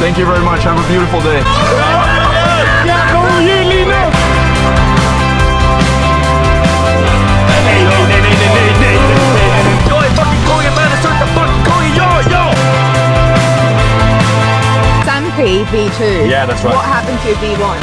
Thank you very much. Have a beautiful day. Jag är fucking kungen, man. Sluta fucking kungen. Ja! Stampy V2. Yeah, that's right. What happened to V1?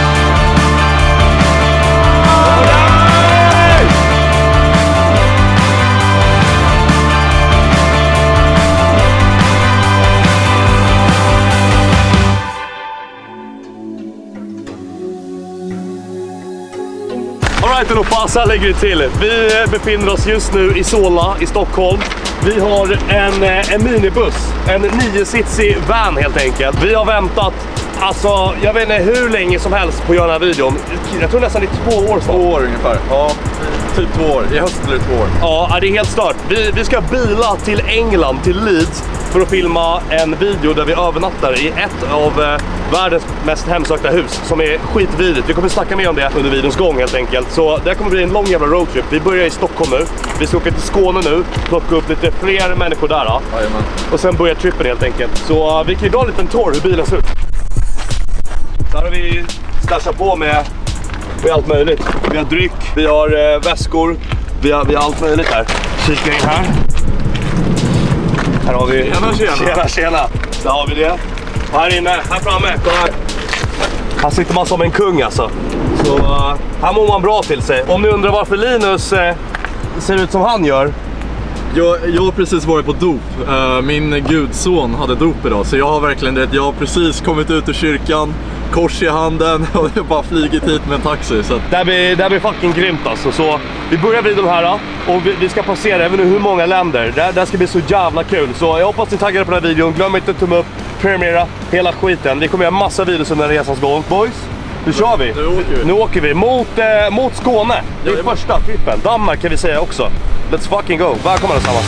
Alright, då passar lägger det till. Vi befinner oss just nu i Solna i Stockholm. Vi har en minibuss, en 9-sitsig van helt enkelt. Vi har väntat, alltså jag vet inte hur länge som helst på att göra den här videon. Jag tror nästan i 2 år. 2 år ungefär. Ja, typ 2 år. I höst blir det 2 år. Ja, det är helt stört. Vi ska bila till England, till Leeds, för att filma en video där vi övernattar i ett av världens mest hemsökta hus som är skitvidrigt. Vi kommer snacka mer om det under videons gång helt enkelt. Så det kommer bli en lång jävla roadtrip. Vi börjar i Stockholm nu. Vi ska åka till Skåne nu, plocka upp lite fler människor där då. Och sen börjar trippen helt enkelt. Så vi kan ju dra en liten tour hur bilen ser ut. Där har vi stashat på med allt möjligt. Vi har dryck, vi har väskor, vi har allt möjligt här. Kika in här. Här har vi... Tjena. Där har vi det. Och här inne, här framme, kolla här. Här sitter man som en kung alltså. Så här mår man bra till sig. Om ni undrar varför Linus ser ut som han gör. Jag har precis varit på dop. Min gudson hade dop idag. Så jag har verkligen det. Jag har precis kommit ut ur kyrkan, kors i handen och jag bara flugit hit med en taxi. Så att... det här blir fucking grymt alltså. Så vi börjar videon här och vi ska passera även nu hur många länder. Det här ska bli så jävla kul. Så jag hoppas ni taggar på den här videon. Glöm inte att tumma upp, premiera hela skiten. Vi kommer göra massa videos under resans gång. Boys, nu kör vi. Nu åker vi mot Skåne. Det är första trippen. Danmark kan vi säga också. Let's fucking go. Välkomna tillsammans.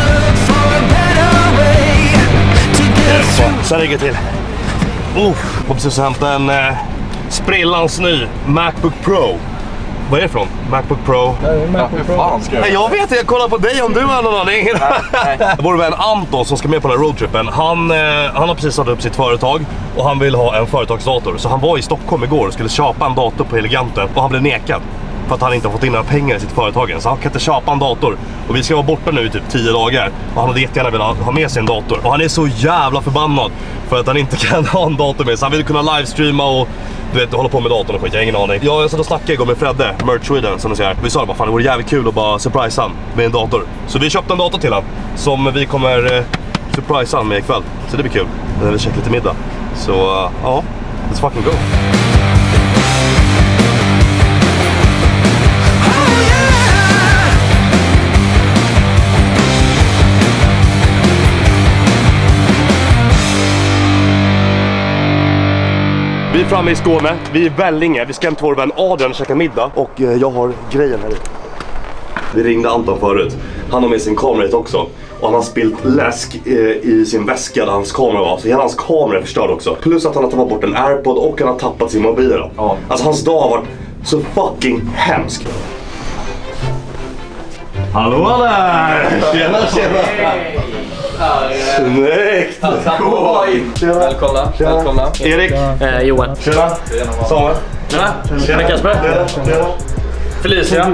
Så ligger till. Jag precis hämta en sprillans ny Macbook Pro. Vad är det från? Macbook Pro? Nej, jag vet inte, jag kollar på dig om du har någon aning. Vår vän Anton som ska med på den här roadtrippen, han har precis startat upp sitt företag och han vill ha en företagsdator. Så han var i Stockholm igår och skulle köpa en dator på Eleganten och han blev nekad. För att han inte har fått in några pengar i sitt företag. Så han kan inte köpa en dator. Och vi ska vara borta nu i typ 10 dagar. Och han hade jättegärna velat ha med sig en dator. Och han är så jävla förbannad för att han inte kan ha en dator med. Så han vill kunna livestreama och du vet, hålla på med datorn och skit. Jag har ingen aning. Jag satt och snackade igår med Fredde, Merch Sweden, som du säger. Vi sa bara, fan det vore jävligt kul att bara surprise han med en dator. Så vi köpte en dator till han som vi kommer surprise han med ikväll. Så det blir kul. Vi vill käka lite middag. Så ja, let's fucking go. Vi är framme i Skåne, vi är i Vellinge, vi ska hem till vår vän Adrian och käka middag. Och jag har grejen här. Vi ringde Anton förut, han har med sin kamera hit också. Och han har spilt läsk i sin väska där hans kamera var. Så hela hans kamera är förstörd också. Plus att han har tappat bort en AirPod och han har tappat sin mobil då. Ja. Alltså hans dag har varit så fucking hemsk. Hallå där! Tjena! Snyggt! Välkomna. Erik. Johan. Tjena. Samuel. Tjena Kasper. Felicia.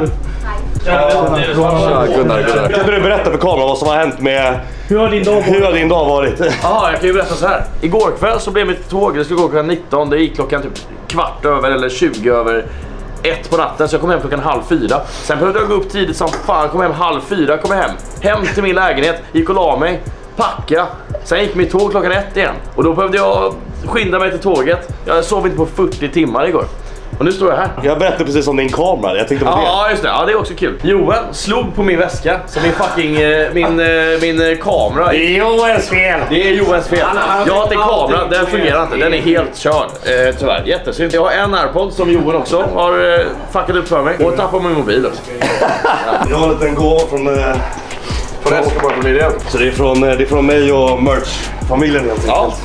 Gunnar. Kan du berätta för kameran vad som har hänt med... Hur har din dag varit? Ja, jag kan ju berätta så här. Igår kväll så blev mitt tåg, det skulle gå klockan 19. Det gick klockan typ 15:15 eller 20:01 på natten, så jag kom hem klockan 3:30. Sen behövde jag gå upp tidigt som fan, kom hem 3:30, kom hem till min lägenhet, gick och la mig, packa. Sen gick mitt tåg klockan 1 igen. Och då behövde jag skynda mig till tåget. Jag sov inte på 40 timmar igår. Och nu står jag här. Jag berättade precis om din kamera, jag tänkte på det. Ja, just det. Ja, det är också kul. Johan slog på min väska, så min fucking, min kamera. Det är Johans fel. Det är Johans fel. Jag har inte en kamera, den fungerar inte. Den är helt körd, tyvärr. Jättesynd. Jag har en AirPod som Johan också har fuckat upp för mig. Och tappar min mobil också. Jag har en liten gåva från Escobar-familjen. Så det är från mig och Merch-familjen helt enkelt.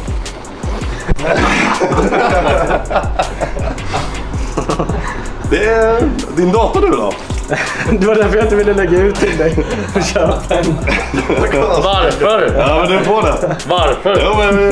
Det är din dator du då? Det var därför jag inte ville lägga ut till dig. Köp en. Varför? Ja, men du får det. Varför? Jo, men...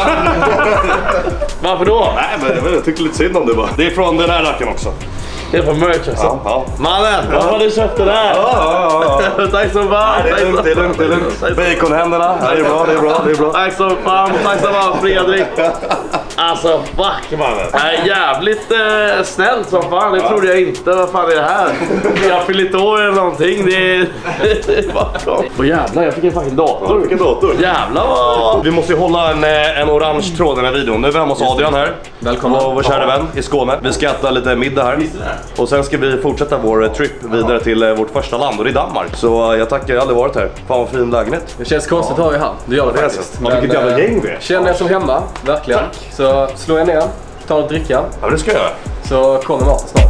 Varför då? Nej, men jag tyckte lite synd om det bara. Det är från den här racken också. Det är på merch alltså. Ja. Mannen, vad har du köpt det där? Ja. Tack så fan. Det är lugnt. Baconhänderna. Det är bra. Tack så fan. Tack så fan, Fredrik. Alltså, fuck mannen. Jävligt snällt som fan. Det trodde jag inte. Vad fan är det här? Jag fyller lite år eller någonting. Det är... Åh jävlar, jag fick en fucking dator. Vilken dator? Jävlar vad... Vi måste ju hålla en orange tråd i den här videon. Nu är vi hemma hos Adrian här. Välkommen. Och vår kära vän i Skåne. Vi ska äta lite middag här. Och sen ska vi fortsätta vår trip vidare till vårt första land, och det är Danmark. Så jag tackar, jag har aldrig varit här. Fan vad fin lägenhet. Det känns konstigt att ha er här. Det gör det faktiskt. Ja, vilket jävla gäng vi är. Känner jag som hemma, verkligen. Tack. Så slår jag ner, tar en dricka. Ja, men det ska jag göra. Så kommer maten snart.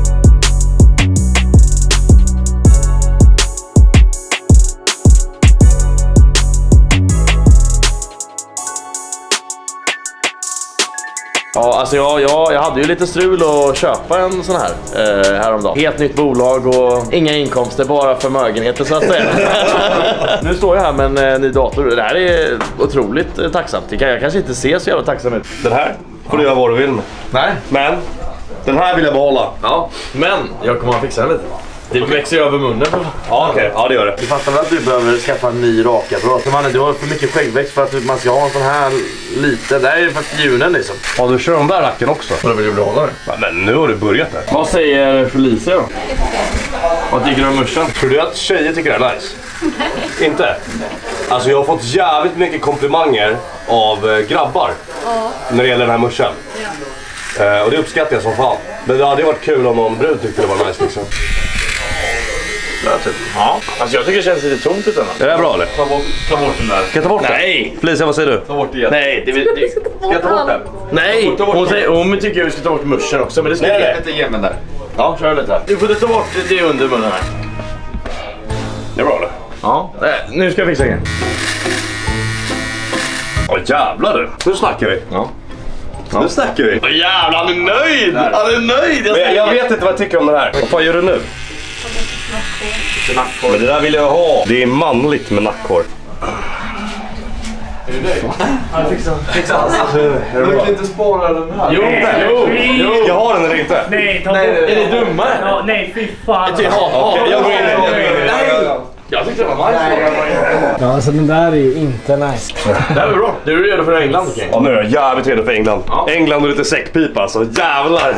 Ja, alltså jag hade ju lite strul att köpa en sån här häromdagen. Helt nytt bolag och inga inkomster, bara förmögenheter så att säga. Nu står jag här med en ny dator. Det här är otroligt tacksamt. Jag kanske inte ser så jävla tacksam ut. Den här får du göra vad du vill med. Nej. Men den här vill jag behålla. Ja, men jag kommer att fixa den lite. Det växer över munnen. Ja, okej. Ja, det gör det. Du fattar väl att du behöver skaffa en ny rakapparat? Mannen, du har för mycket skäggväxt för att man ska ha en sån här liten. Det här är för fjunen liksom. Ja, du kör de där racken också. Och då vill du behålla det. Ja, men nu har du börjat där. Vad säger Felicia då? Vad tycker du om muschen? Tror du att tjejer tycker det är nice? Inte? Alltså jag har fått jävligt mycket komplimanger av grabbar när det gäller den här muschen. Och det uppskattar jag som fan. Men det hade varit kul om någon brud tyckte det var nice liksom. Ja, alltså jag tycker det känns lite tomt utan. Är det här bra eller? Ta bort den där. Ska jag ta bort den? Nej! Felicia, vad säger du? Ta bort det igen. Nej, det... Ska jag ta bort den? Nej! Hon tycker jag vi ska ta bort muschen också, men det ska Nej, inte ge mig där. Ja, kör lite här. Du får ta bort det under munnen här. Det är bra eller? Ja, nu ska jag fixa igen. Åh jävlar du. Nu snackar vi. Ja. Nu snackar vi. Åh jävlar, han är nöjd! Han är nöjd! Men jag vet inte vad jag tycker om det här. Vad fan gör du nu? Men det där vill jag ha. Det är manligt med nackhår. Är det dig? Han fixar allt. Du kan inte spara den här. Jo! Ska jag ha den eller inte? Nej, ta bort. Är det dummare? Ja, nej, fy fan. Okej, jag går in. Jag tyckte det var nice. Ja, alltså den där är ju inte nice. Det här är bra. Du är redo för England, okej? Ja, nu är jag jävligt redo för England. Ja. England och lite säckpipa, alltså jävlar.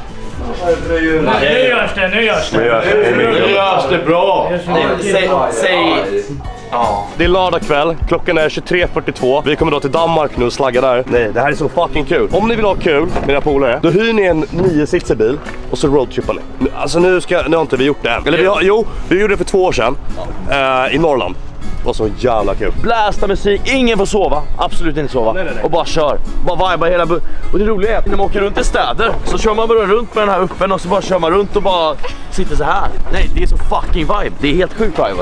Nu görs det, nu görs det. Nu görs det bra. Säg... Ja. Det är lördag kväll, klockan är 23:42. Vi kommer då till Danmark nu och slagga där. Nej, det här är så fucking kul. Om ni vill ha kul, mina polare, då hyr ni en 9-sitsig bil och så roadtrippar ni. Alltså nu har inte vi gjort det än. Eller vi gjorde det för 2 år sedan i Norrland. Det var så jävla kul. Blästa musik, ingen får sova. Absolut inte sova. Nej. Och bara kör. Bara viba hela och det roliga är att när man åker runt i städer så kör man bara runt med den här uppen och så bara kör man runt och bara sitter så här. Nej, det är så fucking vibe. Det är helt sjukt vibe.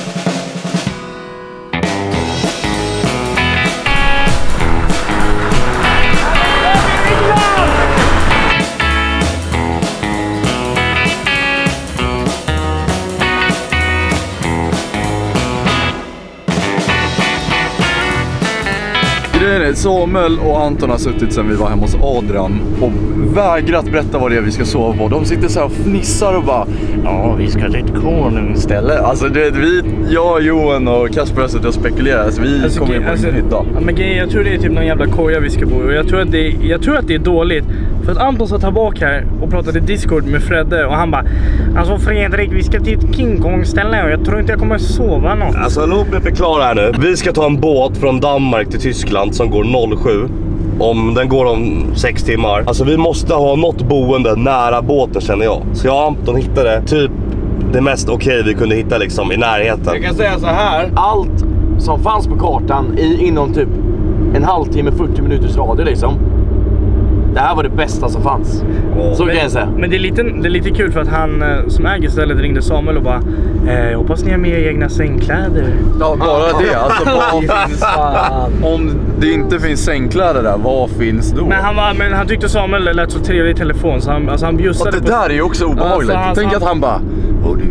Samuel och Anton har suttit sen vi var hemma hos Adrian och vägrat berätta vad det är vi ska sova på. De sitter så här och fnissar och bara, ja, vi ska till ett konungsställe. Alltså jag, Johan och Kasper har suttit och spekulerat. Så vi kommer in på en hytta. Ja, men jag tror det är typ någon jävla koja vi ska bo. Och jag tror att det är dåligt. För att Anton satt här bak här och pratade Discord med Fredde och han bara, alltså Fredrik, vi ska till ett King Kong-ställe och jag tror inte jag kommer sova något. Alltså låt mig förklara här nu. Vi ska ta en båt från Danmark till Tyskland som går 07. Den går om 6 timmar. Alltså vi måste ha något boende nära båten känner jag. Så jag och Anton hittade typ det mest okej vi kunde hitta liksom i närheten. Jag kan säga så här. Allt som fanns på kartan inom typ en halvtimme, 40 minuters radie liksom. Det här var det bästa som fanns. Så kan jag säga. Men det är lite kul för att han som äger stället ringde Samuel och bara, jag hoppas ni har med egna sängkläder. Ja, bara det. Alltså, om det inte finns sängkläder där, vad finns då? Men han tyckte Samuel lät så trevlig i telefon så han bjussade det där är ju också obehagligt. Tänk att han bara,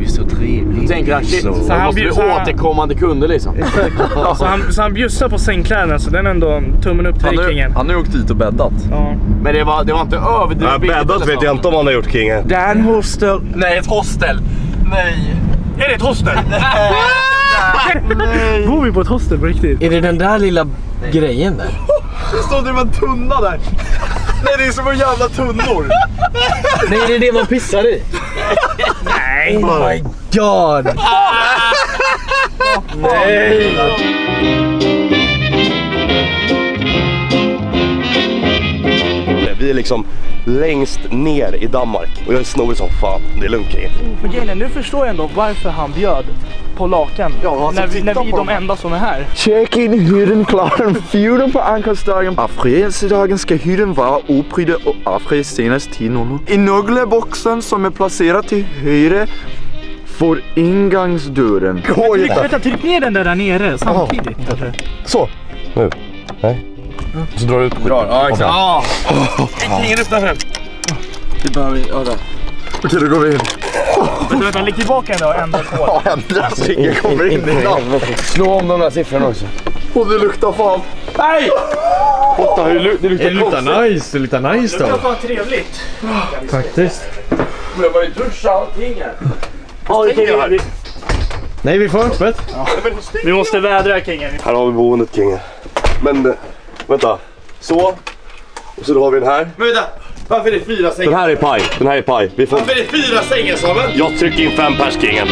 tänker han shit, Så så han måste bli återkommande kunder liksom. Så han bjussar på sängkläderna, så den är ändå tummen upp till Kingen. Han har ju åkt dit och bäddat. Ja. Men det var inte överdrivet. Bäddat vet jag inte om han har gjort, Kingen. Dan hostel. Nej, ett hostel. Nej. Är det ett hostel? Bor vi på ett hostel på riktigt? Är det den där lilla grejen där? Det står typ en tunna där. Nej, det är som en jävla tunnor. Nej, det är det man pissar i. Nej. Oh my god. Nej. Vi är liksom längst ner i Danmark och jag är snorig som fan. Det är lugnt, Kingen. Men grejen, nu förstår jag ändå varför han bjöd på lakan. Ja, när vi är de enda som är här. Check in hytten klockan 4 på ankomstdagen. Affredagen ska hytten vara oprydd och affred senast 10:00. I nyckelboxen som är placerad till höger får ingångsdörren. Tryck ner den där nere samtidigt. Så, nu. Nej. Så drar du ut. Ja, exakt. Ingen öppnar. Det behöver vi, ja där. Okej, då går vi in. Vänta, lägg tillbaka ändå och ändra på. Ja, ändra så ingen kommer in i natt. Slå om de där siffrorna också. Och det luktar fan. Nej! Åtta, det luktar nice, det luktar nice Det var fan trevligt. faktiskt. Men jag bara duscha allting här. Nej, vi får öppet. Vi måste vädra, Kingen. Här har vi boendet, Kingen. Men vänta. Så. Och så då har vi den här. Men vänta, varför är det 4 sängar? Den här är paj. Den här är paj. Vi får... Varför är det 4 sängar, Samuel? Jag trycker in 5 pers, Kingen.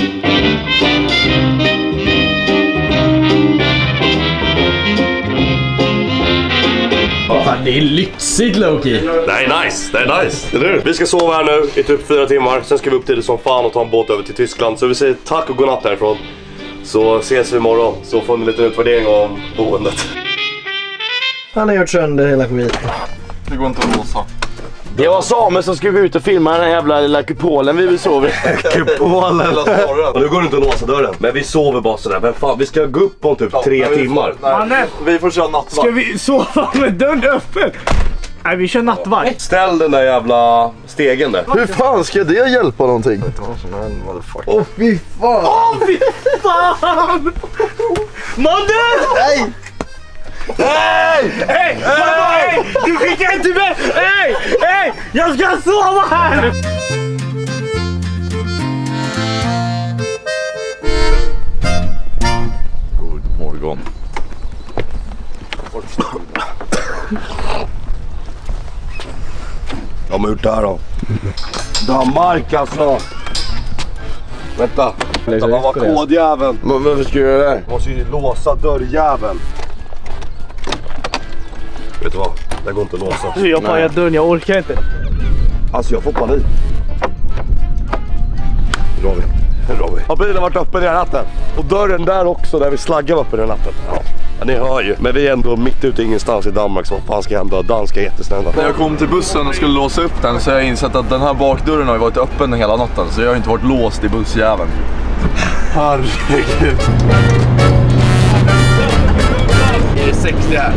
Fan, det är lyxigt, Loki. Det är nice, det är nice. Eller hur? Vi ska sova här nu i typ 4 timmar. Sen ska vi upp till det som fan och ta en båt över till Tyskland. Så vi säger tack och godnatt härifrån. Så ses vi imorgon. Så får ni en liten utvärdering om boendet. Han har gjort sönder hela skiten. Det går inte att låsa. Det var Samuel som skulle gå ut och filma den här jävla lilla kupolen vi sov i. Kupolen. Och nu går det inte att låsa dörren. Men vi sover bara sådär. Men fan, vi ska gå upp om typ 3 timmar. Mannen, Vi får köra nattvakt. ska vi sova med dörren öppen? Nej, vi kör nattvakt. Ställ den där jävla stegen där. Hur fan ska det hjälpa någonting? Åh fy fan! Åh, fy fan! Mannen! Nej! Hej! Hej! Du skickar inte mig! Hej! Hej! Jag ska sova här! God morgon. De har gjort det här då. Danmark alltså. Vänta. Vänta, vad var kodjäveln? Varför ska jag göra det här? Måste ju låsa dörrjäveln. Vet du vad? Det går inte att låsa. Jag pajar dörren, jag orkar inte. Alltså jag får panik. Hur drar vi? Har bilen varit öppen hela natten? Och dörren där också, där vi slaggar öppen hela natten. Ja, ni hör ju. Men vi är ändå mitt ute ingenstans i Danmark, så vad fan ska hända? Danska är jättesnälla. När jag kom till bussen och skulle låsa upp den så har jag insett att den här bakdörren har ju varit öppen hela natten. Så jag har inte varit låst i bussjäveln. Herregud. Är det 60 här?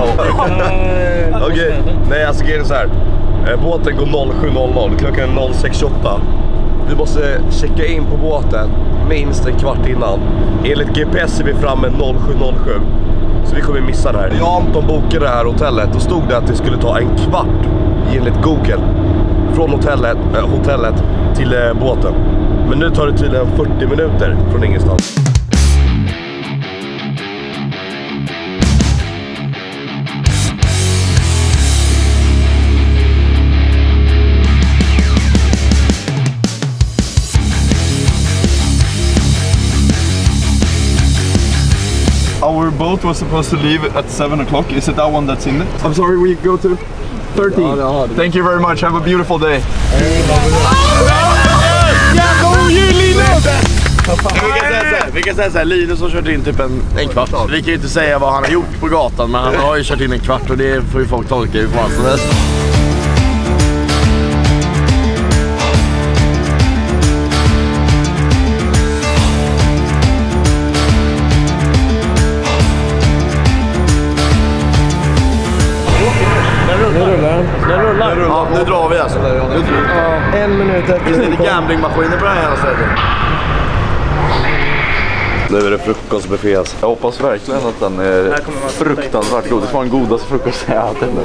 Okej, nej alltså grejen är så här. Båten går 07.00, klockan är 06.28. Vi måste checka in på båten minst en kvart innan. Enligt GPS är vi framme 07.07. Så vi kommer missa det här. Jag och Anton bokade det här hotellet och stod det att det skulle ta en kvart enligt Google. Från hotellet till båten. Men nu tar det tydligen 40 minuter från ingenstans. Our boat was supposed to leave at 7 o'clock. Is it that one that's in it? I'm sorry, we go to 13. Thank you very much. Have a beautiful day. Vi kan säga så här, Linus har kört in typ en kvart. Vi kan ju inte säga vad han har gjort på gatan, men han har ju kört in en kvart och det får ju folk tolka hur fan som helst. Den rullar. Ja, nu drar vi alltså. 1 minut efter. Det är gamblingmaskiner på det här stället. Nu är det frukostbuffé alltså. Jag hoppas verkligen att den är fruktansvärt god. Det var den godaste frukost jag har ätit nu.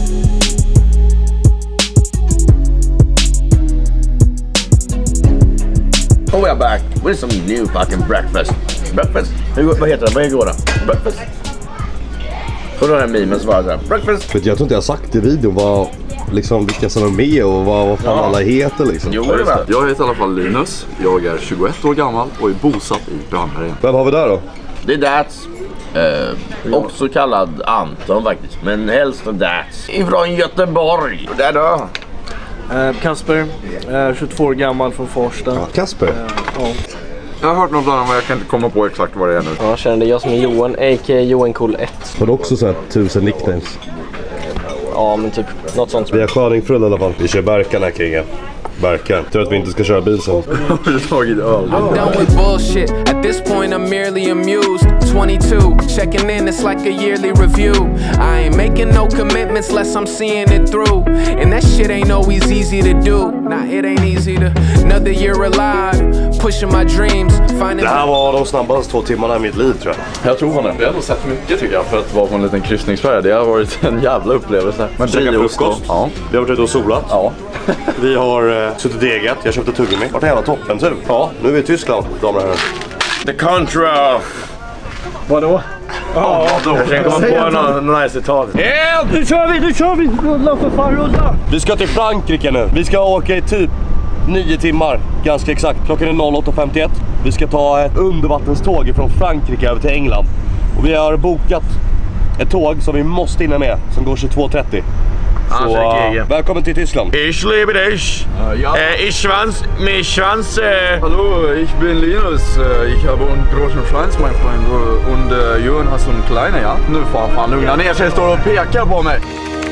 Oh, we're back with some new fucking breakfast. Breakfast? Vad heter det? Vad går det? Breakfast? Och då är det memen som var såhär, breakfast. Jag tror inte jag har sagt i videon vad, liksom, vilka som är med och vad fan alla heter liksom. Jo, det var. Jag heter i alla fall Linus. Jag är 21 år gammal och är bosatt i Brandbergen. Vem har vi där då? Det är Dats. Också kallad Anton faktiskt. Men helst Dats. Ifrån Göteborg. Där då. Kasper, 22 år gammal från Farsta. Ja, Kasper. Ja. Jag har hört något annat men jag kan inte komma på exakt vad det är nu. Ja, känner jag som är Johan, a.k.a. Johan Cool 1. Har du också så här 1000 nicknames? Ja, men typ något sånt. Vi har sköningfrull i alla fall. Vi kör Berkan här kringen. Berkan. Tror att vi inte ska köra bil sen. Har du tagit öl? I'm done with bullshit. At this point I'm merely amused. 22, checking in, it's like a yearly review. I ain't making no commitments unless I'm seeing it through. And that shit ain't always easy to do. Nah, it ain't easy to. Another year alive, pushing my dreams, finding. Det här var de snabbaste 2 timmarna i mitt liv tror jag. Jag tror det. Vi har ändå sett mycket tycker jag för att vara på en liten kryssningsfärd. Det har varit en jävla upplevelse. Men käka frukost. Ja. Vi har varit ute och solat. Ja. Vi har suttit eget. Jag köpte tuggummi. Vart är jävla toppen tur. Ja, nu är vi i Tyskland, damer och herrar. The Contra. Vadå? Ja, då. Jag kan komma på någon nice citat. Yeah, nu kör vi! Rulla för fan, rulla! Vi ska till Frankrike nu. Vi ska åka i typ 9 timmar, ganska exakt. Klockan är 08:51. Vi ska ta ett undervattenståg från Frankrike över till England. Och vi har bokat ett tåg som vi måste hinna med, som går 22:30. Så välkommen till Tyskland. Ich liebe dich. Ich Schwanz. Hallo, ich bin Linus. Ich habe einen großen Schwanz, mein Freund. Und Johan har en kleine, ja? Nu får fan lugna ner sig, står och pekar på mig.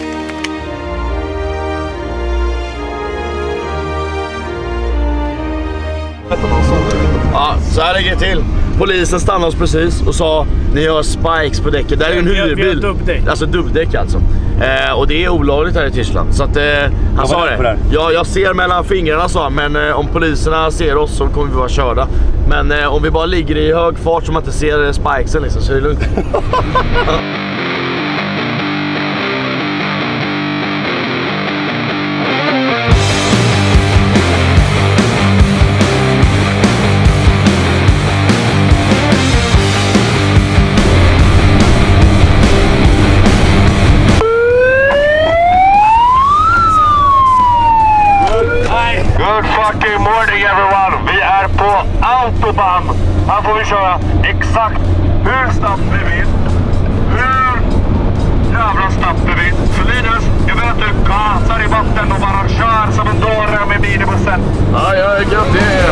Ja, så här ligger det till. Polisen stannade oss precis och sa ni har spikes på däcket. Det är ju en hyrbil. Alltså dubbdäck alltså. Och det är olagligt här i Tyskland. Så att han sa det. Ja, jag ser mellan fingrarna sa han, men om poliserna ser oss så kommer vi vara körda. Men om vi bara ligger i hög fart så man inte ser spikesen liksom, så är det lugnt. Good fucking morning everyone! Vi är på Autobahn. Här får vi köra exakt hur snabbt vi vill. Hur jävla snabbt vi vill. Så Linus, jag vet att du gasar i botten och bara kör som en dåre med minibussen. Ja, jag är gött det.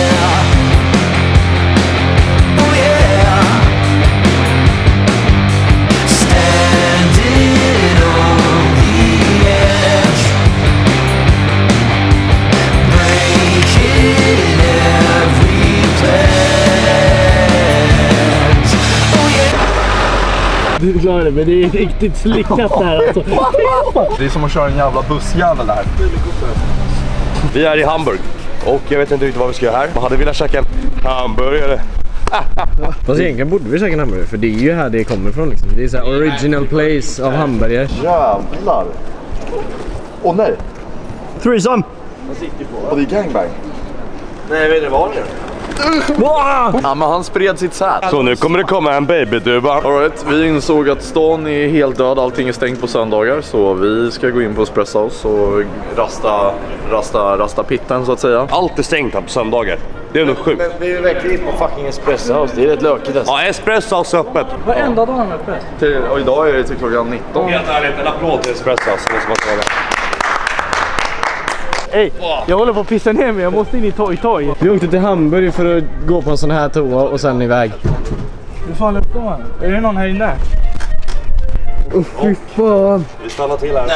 Du klarar det, men det är riktigt slickat där alltså. Det är som att köra en jävla bussjävel där. Vi är i Hamburg och jag vet inte riktigt vad vi ska göra här. Man hade velat käka en hamburgare. Fast egentligen borde vi käka en hamburgare, för det är ju här det kommer ifrån liksom. Det är så här original place av hamburgare. Jävlar. Åh nej. Threesome! Och det är gangbang. Nej, jag vet inte vad det är. Ja, men han spred sitt sätt. Så nu kommer det komma en babyduva. All right, vi insåg att stan är helt död, allting är stängt på söndagar. Så vi ska gå in på Espresso House och rasta pitten så att säga. Allt är stängt här på söndagar. Det är nog sjukt. Men vi är verkligen på fucking Espresso House, det är rätt lökigt alltså. Ja, Espresso House är öppet. Varenda dag är öppet. Och idag är det till klockan 19. Helt ärligt, en applåd till Espresso House. Ey, jag håller på att pissa ner mig, jag måste in i toj. Vi åkte till Hamburg för att gå på en sån här toa och sen iväg. Hur fan öppnar man? Är det någon här inne? Fy fan. Vi stannar till här.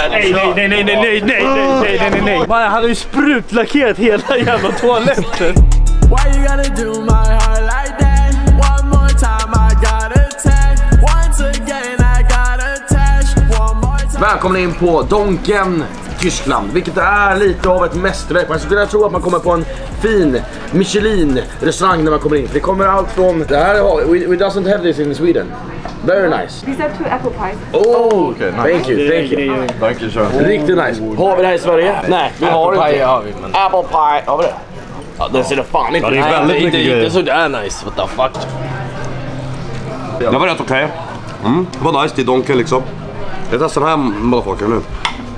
Nej. Man hade ju sprutlackerat hela jävla toaletten. Why you gotta do my heart like that? One more time I got attacked. Once again I got attached. One more time. Välkommen in på Donken Tyskland, vilket är lite av ett mästerverk. Man skulle tro att man kommer på en fin Michelin-restaurang när man kommer in. Det kommer allt från, det här we doesn't have this in Sweden. Very nice. These are 2 apple pies. Oh, okay, nice. thank you. Thank you, sir. Riktigt nice. Har vi det här i Sverige? Nej, vi har inte. Apple pie har vi, men... Apple pie, har vi det? Ja, den ser det fan inte. Ja, det är väldigt mycket grejer. Inte sådär nice, what the fuck. Det var rätt okej. Det var nice, det är donken liksom. Jag testar den här motherfucker nu.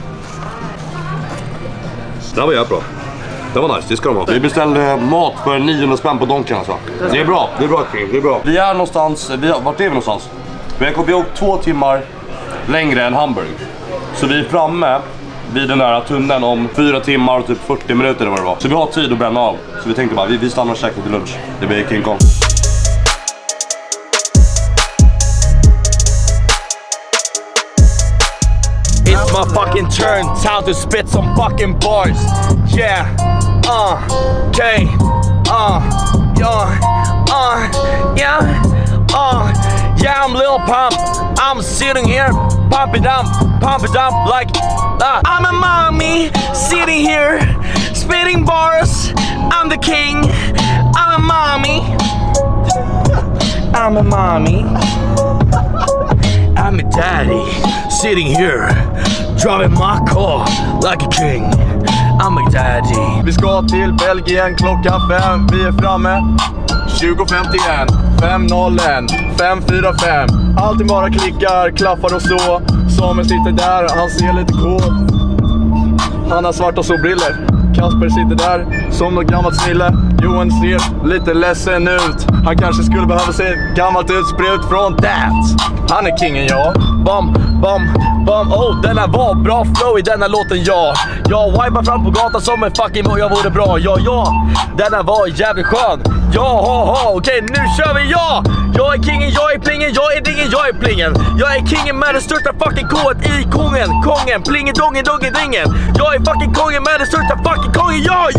Det här var jävligt bra. Det var nice, det ska de ha. Vi beställde mat för 900 spänn på donken alltså. Det är bra, det är bra kring, det är bra. Vi är någonstans, vart är vi någonstans? Vi har åkt 2 timmar längre än Hamburg. Så vi är framme vid den där tunneln om 4 timmar och typ 40 minuter eller vad det var. Så vi har tid att bränna av. Så vi tänkte bara, vi stannar och käkar till lunch. Det blir King Kong. It's my fucking turn, time to spit some fucking bars. Yeah, okay, yeah, I'm Lil Pump. I'm sitting here, pump it up like I'm a mommy sitting here, spitting bars. I'm the king. I'm a mommy. I'm a mommy. I'm a daddy, sitting here, driving my car like a king. I'm a daddy. Vi ska till Belgien klockan 5. Vi är framme 20:51, 5:01, 5:45. Allting bara klickar, klaffar och så. Samuel sitter där, han ser lite kåt. Han har svarta solbriller. Kasper sitter där som något gammalt snille. Johan ser lite ledsen ut. Han kanske skulle behöva se ett gammalt utsprut från Dance. Han är kingen, ja. Bum, bum, bum. Oh, denna var bra flow i denna låten, ja. Jag wipar fram på gatan som en fucking jag vore bra, ja. Denna var jävligt skön. Ja, okej, nu kör vi, ja. Jag är kingen, jag är plingen, jag är dingen, jag är plingen. Jag är kingen med det största fucking kået i kongen, plingen, dongen, dingen. Jag är fucking kongen med det största fucking kongen, ja.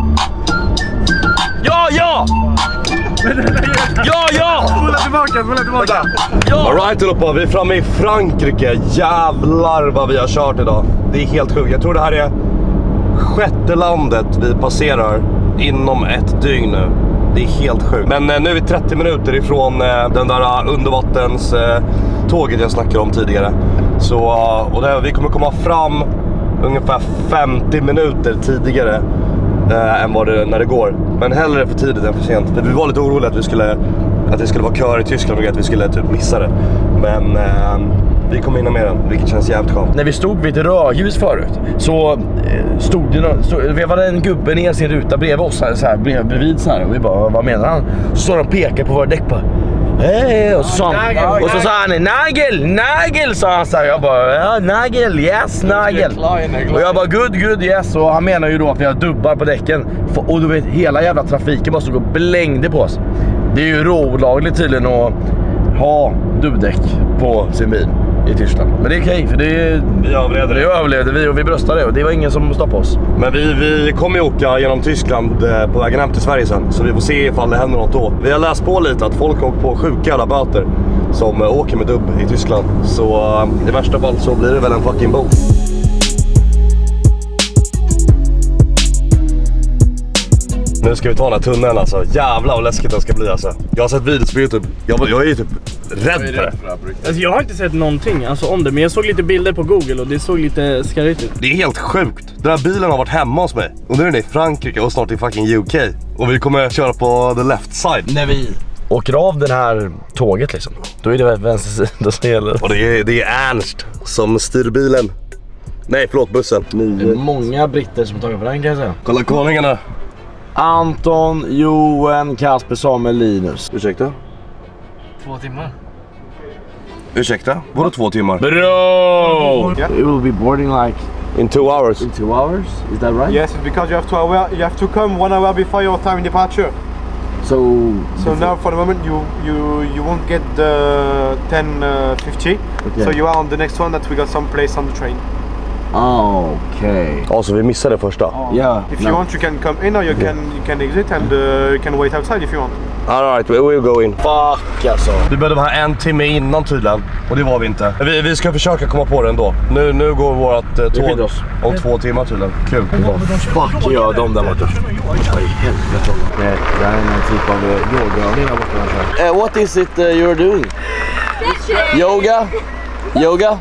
Spola tillbaka. Ja. Alright allihopa, vi är framme i Frankrike. Jävlar vad vi har kört idag. Det är helt sjukt. Jag tror det här är 6:e landet vi passerar inom ett dygn nu. Det är helt sjukt. Men nu är vi 30 minuter ifrån den där undervattens tåget jag snackade om tidigare. Så, och vi kommer komma fram ungefär 50 minuter tidigare än vad det, när det går. Men hellre för tidigt än för sent. För vi var lite oroliga att det skulle vara kör i Tyskland och att vi skulle typ missa det. Men vi kommer hinna med den, vilket känns jävligt skönt. När vi stod vid ett rödljus förut så vevade en gubbe ner sin ruta bredvid oss här bredvid så här, och vi bara, vad menar han? Så står han och pekar på våra däck på. Hej, och så sa han nagel sa han så här. Jag bara, ja, nagel, yes, nagel. Och jag bara, good, yes. Och han menar ju då att vi har dubbar på däcken. Och du vet, hela jävla trafiken måste gå och blängde på oss. Det är ju råolagligt tydligen att ha dubbdäck på sin bil i Tyskland. Men det är okej, för det överlevde vi och vi bröstade och det var ingen som stoppade oss. Men vi kommer ju åka genom Tyskland på vägen hem till Sverige sen. Så vi får se ifall det händer något då. Vi har läst på lite att folk åker på sjuka jävla böter som åker med dubb i Tyskland. Så i värsta fall så blir det väl en fucking bot. Nu ska vi ta den här tunneln alltså. Jävlar vad läskigt den ska bli alltså. Jag har sett videos på YouTube. Jag är ju typ rädd för det. Alltså, jag har inte sett någonting om det. Men jag såg lite bilder på Google och det såg lite skarrigt ut. Det är helt sjukt. Den här bilen har varit hemma hos mig. Och nu är den i Frankrike och snart i fucking UK. Och vi kommer köra på the left side. När vi åker av den här tåget liksom, då är det vänster sida som gäller. Och det är Ernst som styr bilen. Nej, förlåt, bussen. Det är många britter som tar på den, kan jag säga. Kolla koningarna. Anton, Johan, Kasper, Samuel, Linus. Ursäkta? 2 timmar. Ursäkta? Vadå 2 timmar? Bro! It will be boarding like In 2 hours. in 2 hours, is that right? Yes, it's because you have to come 1 hour before your time departure. So now for the moment you won't get the 10:50. Okay. So you are on the next one that we got some place on the train. Okay. Alltså vi missade första. Yeah. If you want you can come in or you can exit and you can wait outside if you want. All right, we will go in. Fuck alltså. Vi behövde vara en timme innan tydligen. Och det var vi inte. Vi ska försöka komma på det ändå. Nu går vårt tåg om 2 timmar tydligen. Kul. Fuck gör de där borta? Vad i helvete? Nej, det här är en typ av yogaövning där borta. What is it you're doing? Yoga? Yoga?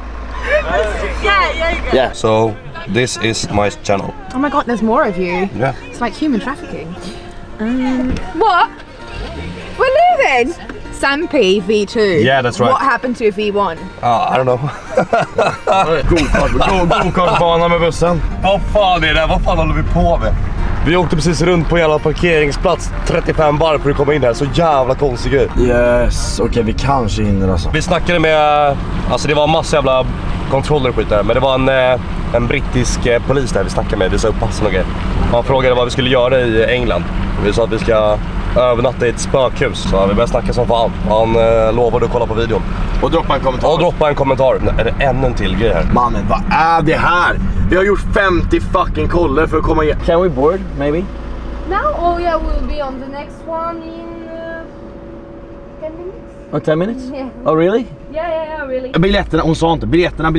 Yeah. So, this is my channel. Oh my god, there's more of you. Yeah. It's like human trafficking. What? We're leaving! Sampi V2. Yeah, that's right. What happened to V1? I don't know. Go-kartbana med bussen. Vad fan är det? Vad fan håller vi på med? Vi åkte precis runt på en jävla parkeringsplats 35 varv för att komma in här. Så jävla konstig grej. Yes, okej, vi kanske hinner alltså. Vi snackade med, alltså det var en massa jävla kontroller och skit där. Men det var en brittisk polis där vi snackade med. Vi sa upp passen och grejer. Han frågade vad vi skulle göra i England. Vi sa att vi ska övernatta i ett spökhus. Så vi började snacka som fan. Han lovade att kolla på videon. Och droppa en kommentar. Och droppa en kommentar. Är det ännu en till grej här? Mannen, vad är det här? Vi har gjort 50 fucking koller för att komma igen. Can we board, maybe? Now? Oh yeah, we'll be on the next one in 10 minutes. Oh, 10 minutes? Yeah. Oh, really? Yeah, really. Biljetterna, hon sa inte. Biljetterna.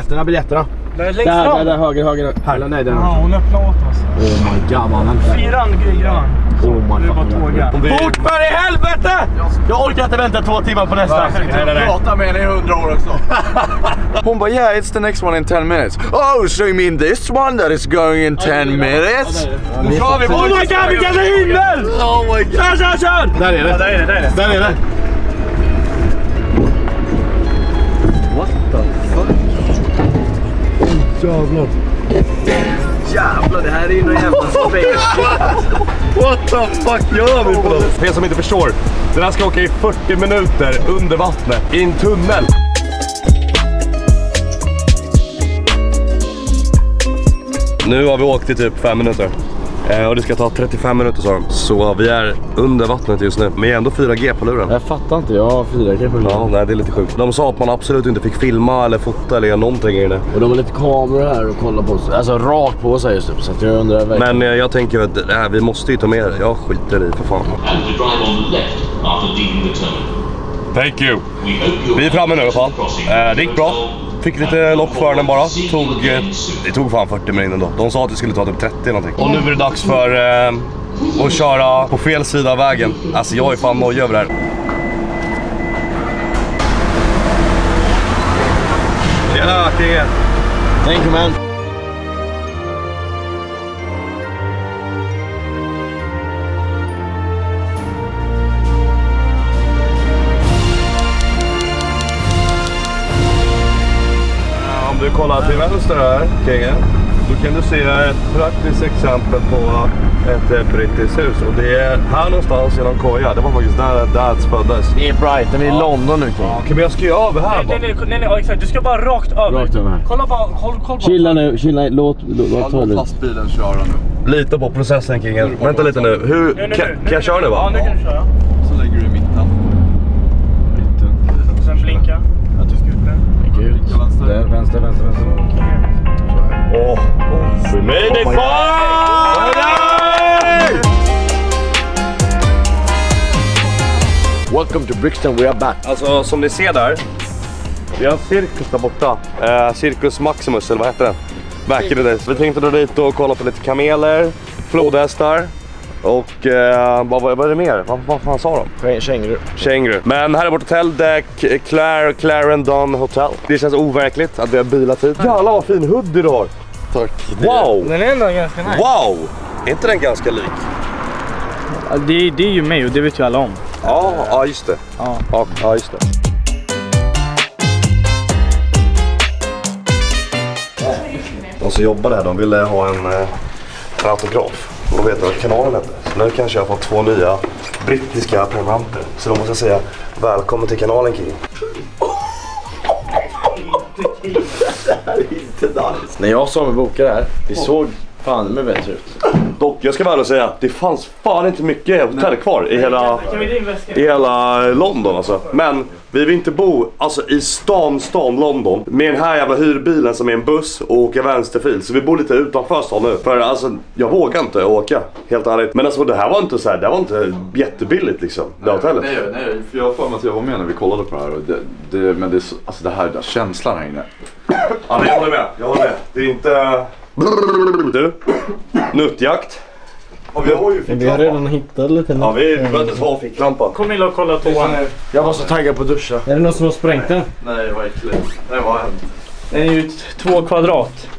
Där, höger. Eller nej, där. Ja, hon öppnar åt oss. Oh my god, mannen. 4 grön. Oh my det är bara tåga. Fort för i helvete! Jag orkar inte vänta 2 timmar på nästa. Jag pratar med henne i 100 år också. Hon bara, yeah, it's the next one in 10 minutes. Oh, so you mean this one that is going in 10 minutes? Oh my god, vi kanske hinner! Oh my god. Kör! Där är det. Där är det. What the fuck? Jävlar, det här är ju någon jävla space. What the fuck gör vi på dem? För er som inte förstår, den här ska åka i 40 minuter under vattnet i en tunnel. Nu har vi åkt i typ 5 minuter. Och det ska ta 35 minuter så. Så vi är under vattnet just nu. Men jag är ändå 4G på luren. Jag fattar inte, jag har 4G på luren. Ja, nej, det är lite sjukt. De sa att man absolut inte fick filma eller fota eller göra någonting i det. Och de har lite kameror här och kolla på oss. Alltså rakt på sig just nu. Så att jag undrar verkligen. Men jag tänker att vi måste ju ta med det. Jag skiter i för fan. Thank you. Vi är framme nu i alla fall. Det gick bra. Fick lite lopp för den bara. Det tog fan 40 minuter då. De sa att det skulle ta typ 30 någonting. Och nu är det dags för att köra på fel sida av vägen. Alltså jag är fan nöjd över det här. Tjena, Kingen. Thank you, man. Om du kollar till vänster här, Kingen, då kan du se ett praktiskt exempel på ett brittiskt hus. Och det är här någonstans i någon koja. Det var faktiskt där Dads föddes. Det är Brighton, i London nu, King. Ja, men jag ska ju över här bara. Nej, ja, exakt. Du ska bara rakt över. Rakt över här. Kolla bara, kolla bara. Chilla nu, låt ta det. Lastbilen köra nu. Lita på processen, Kingen. Vänta lite nu. Kan jag köra nu, va? Ja, nu kan du köra. Så lägger du i mitten. Och sen blinka. Att du ska ut där. Där, vänster. Åh, we made it! Welcome to Brixton, we are back. Alltså, som ni ser där. Vi har en cirkus där borta. Cirkus Maximus, eller vad heter den? Back in the days. Vi tänkte dra dit och kolla på lite kameler, flodhästar. Och vad är det mer? Vad fan sa de? Känguru. Men här är vårt hotell, Clarendon Hotel. Det känns overkligt att vi har bilat hit. Jävlar vad fin hoodie du har. Tack. Wow! Den är ändå ganska nice. Wow! Är inte den ganska lik? Det är ju mig och det vet ju alla om. Ja, just det. Ja, just det. De som jobbar där, de ville ha en autograf. Och vet vad kanalen heter. Så nu kanske jag har fått 2 nya brittiska prenumeranter. Så då måste jag säga välkommen till kanalen, King. När jag sa med bokade här, vi såg Fan, det är bättre ut. Dock, jag ska väl säga, det fanns fan inte mycket hotell kvar i hela London alltså. Men vi vill inte bo alltså i stan London med den här jävla hyrbilen som är en buss och åka vänsterfil. Så vi bor lite utanför stan nu. För alltså, jag vågar inte åka, helt ärligt. Men alltså det här var inte så här, det var inte jättebilligt liksom, det hotellet. Nej, för jag får mig att jag var med när vi kollade på det här. Och men det är alltså det här, känslan här inne. Ja, men jag håller med. Det är inte... Du, nuttjakt. Ja, vi har redan hittat lite. Ja, vi behöver inte ta ficklampan. Kom in och kolla toan. Jag var så taggad på att duscha. Är det någon som har sprängt den? Nej, det var äckligt. Det var hänt. Den är ju 2 kvadrat.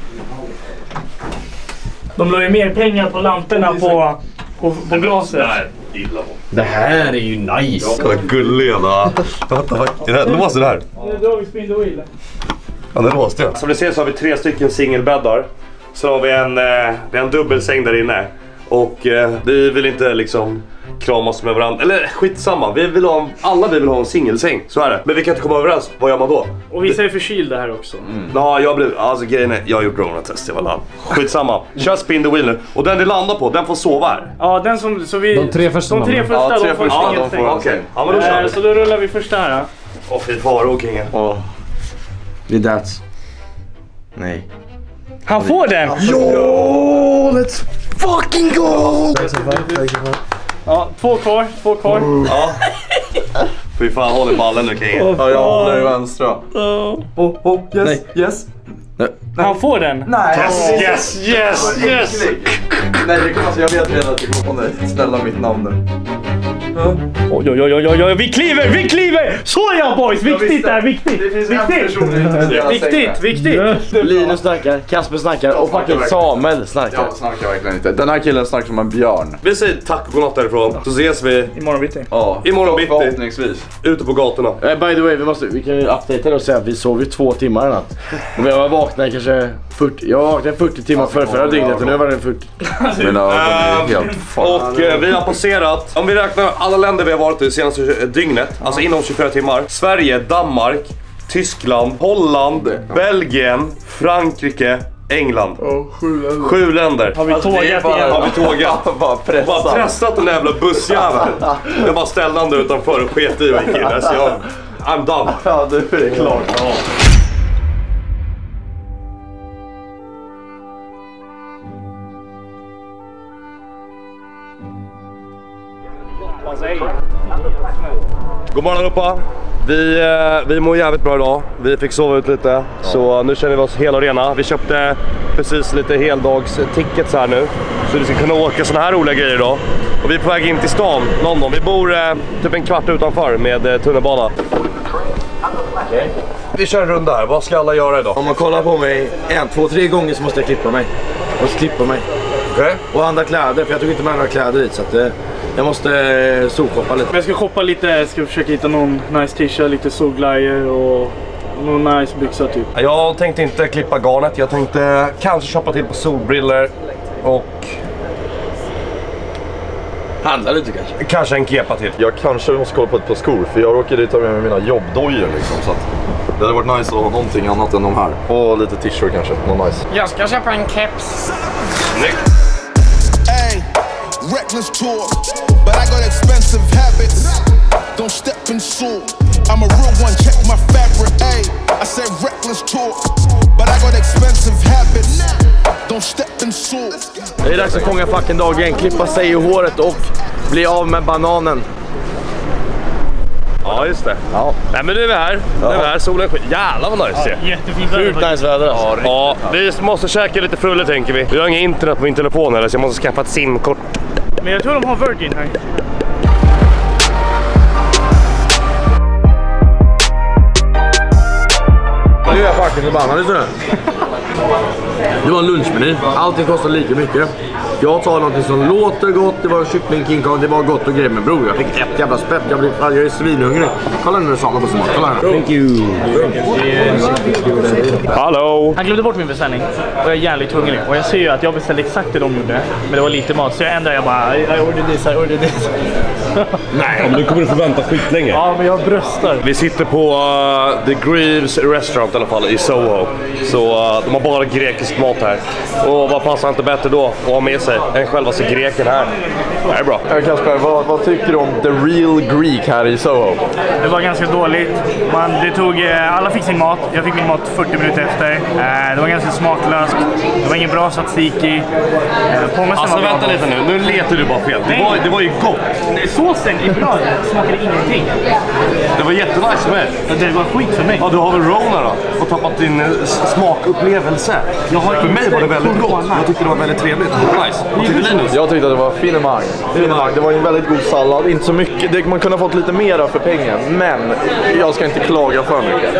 De la ju mer pengar på lamporna på glaset. Det här är ju nice. Kolla gulliga. Låser det här. Nu drar vi spin the wheel. Ja, det låste jag. Som ni ser så har vi 3 stycken singelbäddar. Så har vi en dubbelsäng där inne. Och vi vill inte liksom kramas med varandra. Eller skitsamma, alla vi vill ha en singelsäng. Så är det. Men vi kan inte komma överens. Vad gör man då? Och vi är förkylda här också. Ja, grejen är, jag har gjort coronatest, jag var land. Skitsamma. Kör spin the wheel nu. Och den det landar på, den får sova här. Ja, den som så vi de 3 första. De 3 första, ja, de får singelsäng. Okej. Ja, men då kör vi. Så då rullar vi första här. Åh, fy faro, kingen. Det är that's. Nej. Han får den! Jo, let's fucking go! Ja, 2 kvar. Ja. Fy fan, håll i ballen nu, kingen. Ja, jag håller i vänstra. Yes. Han får den. Nej. Yes. Nej, det kommer jag vet redan att det kommer på snälla mitt namn nu. Oj, vi kliver! Så ja boys, viktigt där, viktigt. Viktigt. Linus snackar, Kasper snackar och fucking Samuel snackar. Jag snackar verkligen inte. Den här killen snackar som en björn. Vi säger tack och godnatt därifrån, så ses vi imorgon bitti. Ja, imorgon bitti. Förhoppningsvis. Ute på gatorna. By the way, vi kan ju updatera och säga att vi sov ju 2 timmar i natt. Och vi har vaknat kanske 40 timmar förra dygnet och nu var det 40. Men helt fan. Och vi har passerat, om vi räknar alla länder vi har varit i senaste dygnet, alltså inom 24 timmar. Sverige, Danmark, Tyskland, Holland, Belgien, Frankrike, England. 7 länder. Har vi tågat igen? Har vi tågat. Bara pressat den jävla bussjäveln. Jag bara ställde han där utanför och sket i vad gick in. Så I'm done. Ja, du är det klart. Ja. God morgon allihopa. Vi mår jävligt bra idag. Vi fick sova ut lite. Så nu känner vi oss hela och rena. Vi köpte precis lite heldagstickets här nu. Så vi ska kunna åka såna här roliga grejer idag. Och vi är på väg in till stan, London. Vi bor typ en kvart utanför med tunnelbana. Vi kör en runda här. Vad ska alla göra idag? Om man kollar på mig 1, 2, 3 gånger så måste jag klippa mig. Okej. Och andra kläder, för jag tog inte med några kläder dit så att jag måste solshoppa lite. Men jag ska shoppa lite, jag ska försöka hitta någon nice t-shirt, lite solglajjor och någon nice byxor typ. Jag tänkte inte klippa garnet. Jag tänkte kanske shoppa till på solbriller och handla lite kanske. Kanske en kepa till. Jag kanske måste kolla på ett par skor, för jag råkade dit med mina jobbdojor liksom, så att det hade varit nice att ha någonting annat än de här. Och lite t-shirt kanske, något nice. Jag ska köpa en keps. Snyggt. Reckless tour, but I got expensive habits. Don't step in soul. I'm a real one, check my fabric. Ay, I said reckless tour, but I got expensive habits. Don't step in soul. Det är dags att fånga fucking dagen, klippa sig i håret och bli av med bananen. Ja, just det. Ja. Nej, men nu är vi här. Nu är vi här. Solen skiner. Jävlar vad nice. Ja, jättefint väder. Sjukt nice väder alltså. Ja, vi måste käka lite frulle tänker vi. Vi har inget internet på min telefon eller så jag måste skaffa ett simkort. Men jag tror de har Virgin här. Nu är jag fucking förbannad just nu. Det var en lunchmeny. Allting kostar lika mycket. Jag tar någonting som låter gott. Det var kyckling, King Kong, det var gott och grejer. Men bror, jag fick ett jävla spett. Jag är svinhungrig. Kolla nu Samuel på sin mat. Kolla här. Thank you. Hallå. Han glömde bort min beställning och jag är jävligt hungrig. Och jag ser ju att jag beställde exakt det de gjorde. Men det var lite mat så jag ändrade, jag bara I ordered this. Nej, men du kommer få vänta skitlänge. Ja, men jag bröstar. Vi sitter på The Greaves Restaurant i alla fall i Soho. Så de har bara grekisk mat här. Och vad passar inte bättre då att ha med sig än själva sig greken här. Det är bra. Kasper, vad tycker du om The Real Greek här i Soho? Det var ganska dåligt. Alla fick sin mat. Jag fick min mat 40 minuter efter. Det var ganska smaklöst. Det var ingen bra statistik i. Alltså vänta lite nu. Nu letar du bara fel. Det var ju gott. Såsen är bra. Det smakade ingenting. Det var jättenice för mig. Det var skit för mig. Ja, du har väl Rona då? Och tappat din smakupplevelse. För mig var det väldigt gott. Jag tyckte det var väldigt trevligt. Nice. Vad tyckte Linus? Jag tyckte att det var finemang. Det var en väldigt god sallad. Inte så mycket. Man kunde ha fått lite mer för pengen. Men jag ska inte klaga för mycket.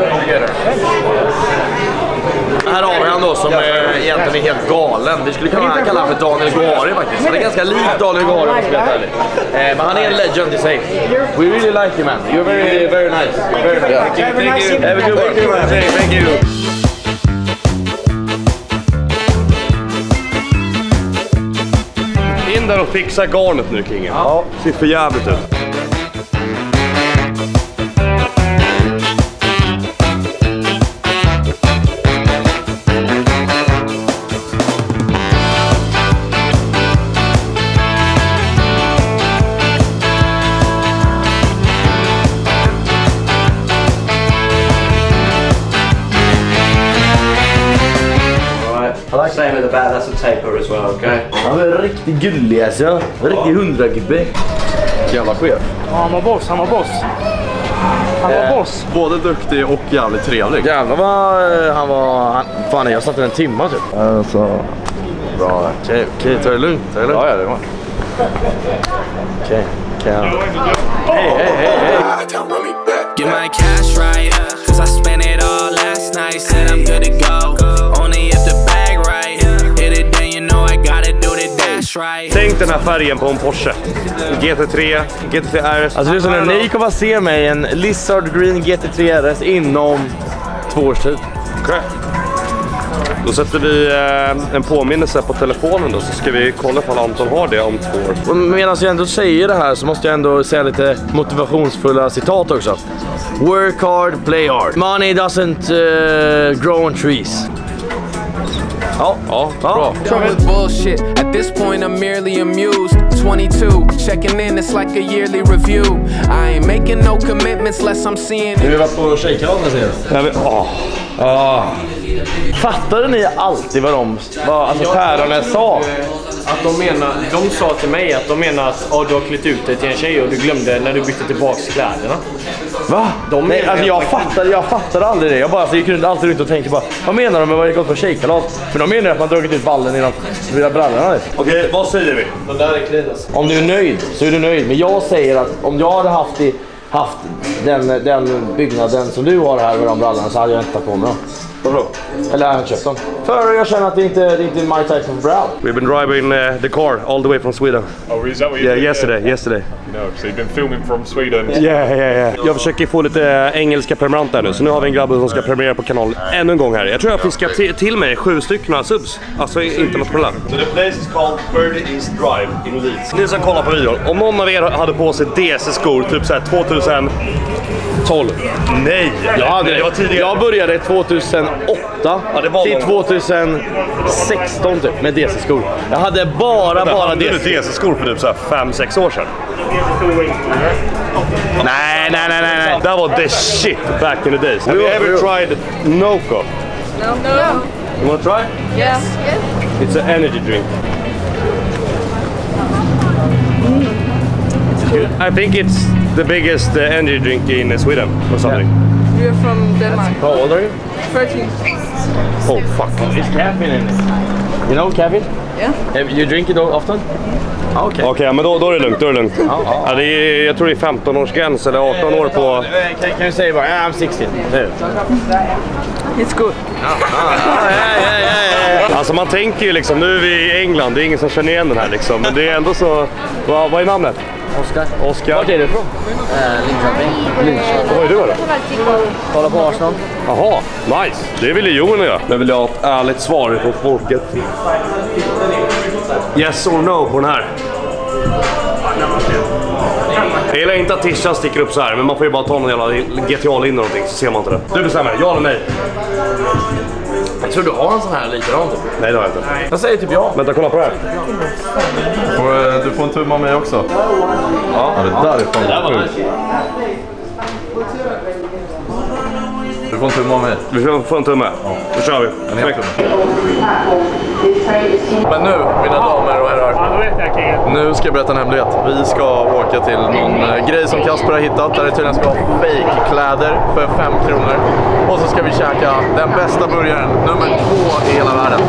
Här har vi han då som egentligen är helt galen. Vi skulle kunna kalla han för Daniel Gari faktiskt. Han är ganska lik Daniel Gari om jag ska vara ärlig. Men han är en legend i sig. We really like you, man. You're very, very nice. Very nice. Thank you. Have a good work. Thank you. In där och fixa garnet nu, Kingen. Ja. Ser för jävligt ut. Same with the bad, that's a taper as well, okay? Han är riktigt gullig alltså. Riktigt 100-gubbe. Jävla chef. Ja, han var boss. Han var boss. Både duktig och jävligt trevlig. Jävlar vad han var... Fan, jag satt en timme typ. Alltså... Bra. Okej, ta det lugnt. Ja, det var. Okej. Hey. Get my cash right, cause I spent it all last night. Said I'm good to go, only if the bag right. Hit it then you know I gotta do the dash right. Tänk den här färgen på en Porsche. GT3 RS. Alltså det är så när ni kommer att se mig en Lizard Green GT3 RS inom 2 års tid. Okej. Då sätter vi en påminnelse på telefonen då, så ska vi kolla om Anton har det om 2 år. Och medan jag ändå säger det här så måste jag ändå säga lite motivationsfulla citat också. Work hard, play hard. Money doesn't grow on trees. Ja, bra. Done with bullshit. At this point I'm merely amused. 22, checking in, it's like a yearly review. I ain't making no commitments less I'm seeing it. Vi har varit på shejkaden senast. Fattade ni alltid vad päronen sa? Att de sa till mig att de menar att du har klätt ut dig till en tjej och du glömde när du bytte tillbaks kläderna. Va? Nej, alltså jag fattade aldrig det. Jag kunde alltid runt och tänkte bara, vad menar de med vad jag gått på tjejkalas? Men de menar att man dragit ut ballen innan brallorna. Okej, vad säger vi? Den där är clean alltså. Om du är nöjd så är du nöjd. Men jag säger att om jag hade haft den byggnaden som du har här med de brallorna så hade jag inte tagit på mig dem. Vadå? Eller jag har inte köpt dem. För jag känner att det inte är my type of brow. We've been driving the car all the way from Sweden. Oh, is that what you Yeah, did? yesterday. No, so you've been filming from Sweden. Yeah. Jag försöker få lite engelska prenumeranter nu, så nu har vi en grabb som ska premiera på kanalen ännu en gång här. Jag tror jag fiskar till mig 7 stycken subs, alltså internationella. So the place is called Birdie East Drive in Leeds. Ni som kollar på videon, om någon av er hade på sig DC-skor typ såhär 2012. Nej, jag började 2008 till 2016 typ med DC-skor. Jag hade bara DC-skor för typ 5-6 år sedan. Nej. That was the shit back in the days. Have you ever tried Noco? No. You wanna try? Yes. It's an energy drink. I think it's the biggest energy drink in Sweden or something. You're from Denmark. How old are you? 13. Oh fuck. It's caffeine in it. You know caffeine? Yeah. You drink it often? Okej, men då är det lugnt. Ja, det är, jag tror det är 15-årsgräns eller 18 år på... Kan du säga bara, I'm 16. It's good. Alltså man tänker ju liksom, nu är vi i England, det är ingen som känner igen den här liksom. Men det är ändå så... Vad är namnet? Oskar. Vart är du ifrån? Linköping. Vad är du då? Kolla på Arsenal. Jaha, nice. Det vill ju Johan göra. Men vill jag ha ett ärligt svar på folket. Yes or no på den här? Jag gillar inte att tishan sticker upp så här, men man får ju bara ta någon jävla GTA-linje eller någonting så ser man inte det. Du bestämmer, ja eller nej? Jag tror du har en sån här likadan typ. Nej, det har jag inte. Jag säger typ ja. Vänta, kolla på det här. Du får en tumme av mig också. Ja, det där är fan. Det där var nice. Du får en tumme av mig. Vi får en tumme. Ja. Då kör vi. Men nu, mina damer och herrar. Ja, då vet jag, King. Nu ska jag berätta en hemlighet. Vi ska åka till någon grej som Kasper har hittat. Där det tydligen ska vara fake-kläder för 5 kronor. Och så ska vi käka den bästa burgaren, nummer 2 i hela världen.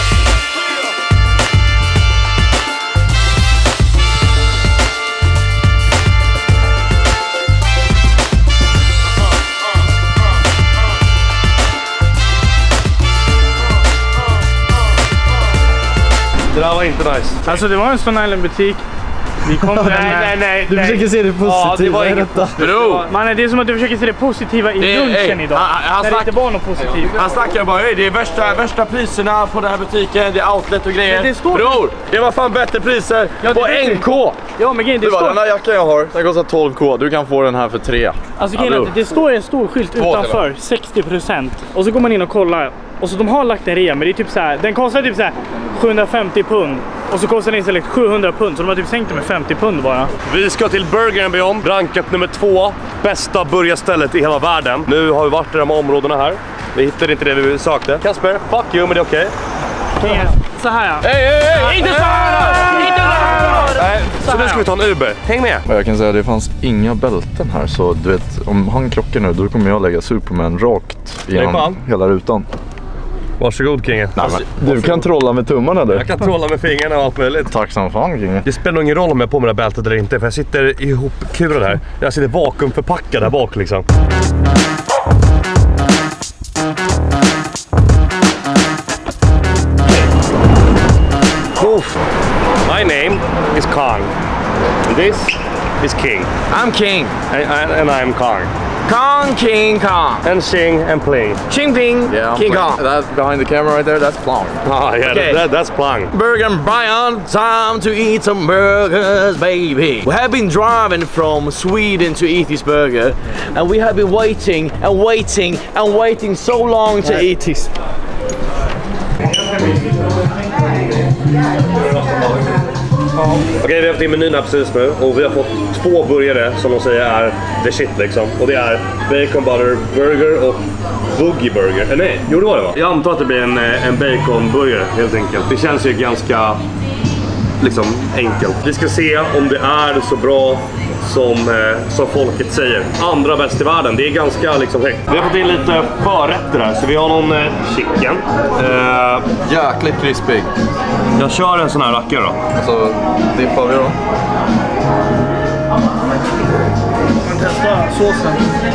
Det där var inte nice. Alltså det var en Stone Island-butik. Vi kom nej. Du försöker se det positiva. Ja, det var inget Bro! Man, det är som att du försöker se det positiva i lunchen idag. När det inte var något positivt. Han snackar bara, det är värsta priserna på den här butiken, det är outlet och grejer. Det står... Bror, det var fan bättre priser på NK! Ja, men det står... Den här jackan jag har, den kostar 12k. Du kan få den här för 3. Alltså det står en stor skylt utanför, 60%. Och så går man in och kollar. Och så de har lagt en rea, men det är typ så här, den kostar typ så här 750 pund. Och så kostar den istället 700 pund, så de har typ sänkt det med 50 pund bara. Vi ska till Burger & Beyond, rankat nummer 2. Bästa burgarstället i hela världen. Nu har vi varit i de här områdena här. Vi hittade inte det vi sökte. Kasper, fuck you, men det är okej. Så här. Hej! Inte så här! Inte så här! Nej, så nu ska vi ta en Uber. Häng med! Jag kan säga att det fanns inga bälten här, så du vet, om han krockar nu, då kommer jag lägga Superman rakt genom hela rutan. Varsågod, King. Du kan trolla med tummarna du. Jag kan trolla med fingrarna och allt möjligt. Tack som fan, King. Det spelar ingen roll om jag är på med det här bältet eller inte, för jag sitter ihopkurad här. Jag sitter vakuumförpackad här bak liksom. Oof. My name is Kong. And this is King. I'm King. And I'm Kong. Kong, King, Kong. And sing and play. Ching Ping, Yeah, King Kong. That behind the camera right there, that's Plong. Ah, yeah, Okay. that's Plong. Burger and Brian, time to eat some burgers, baby. We have been driving from Sweden to eat this burger, and we have been waiting and waiting and waiting so long to eat this. Okej, vi har haft in menyn här precis nu och vi har fått 2 burgare som de säger är the shit liksom. Och det är bacon butter burger och boogie burger. Nej, jo det var det va? Jag antar att det blir en bacon burger helt enkelt. Det känns ju ganska liksom enkelt. Vi ska se om det är så bra som folket säger. Andra bäst i världen, det är ganska liksom högt. Vi har fått in lite förrätter här, så vi har någon chicken. Jäkligt krispig. Jag kör en sån här rackare då. Så dippar vi då. Man testar såsen.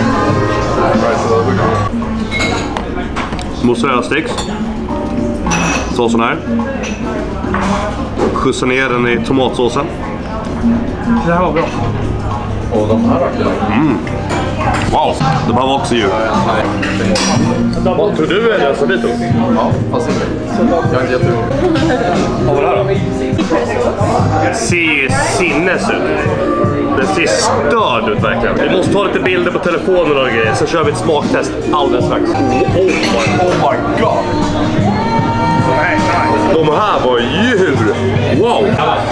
Mozzarella sticks. Såsen här. Skjutsa ner den i tomatsåsen. Det här var bra. Och de här rackarna. Wow, de här var också djur. Vad tror du är det som biter? Ja, fast jag är inte jätterolig. Vad var det här då? Det ser sinnes ut. Det ser störd ut verkligen. Vi måste ta lite bilder på telefonen och grejer, så kör vi ett smaktest alldeles strax. Oh my god! De här var djur! Wow!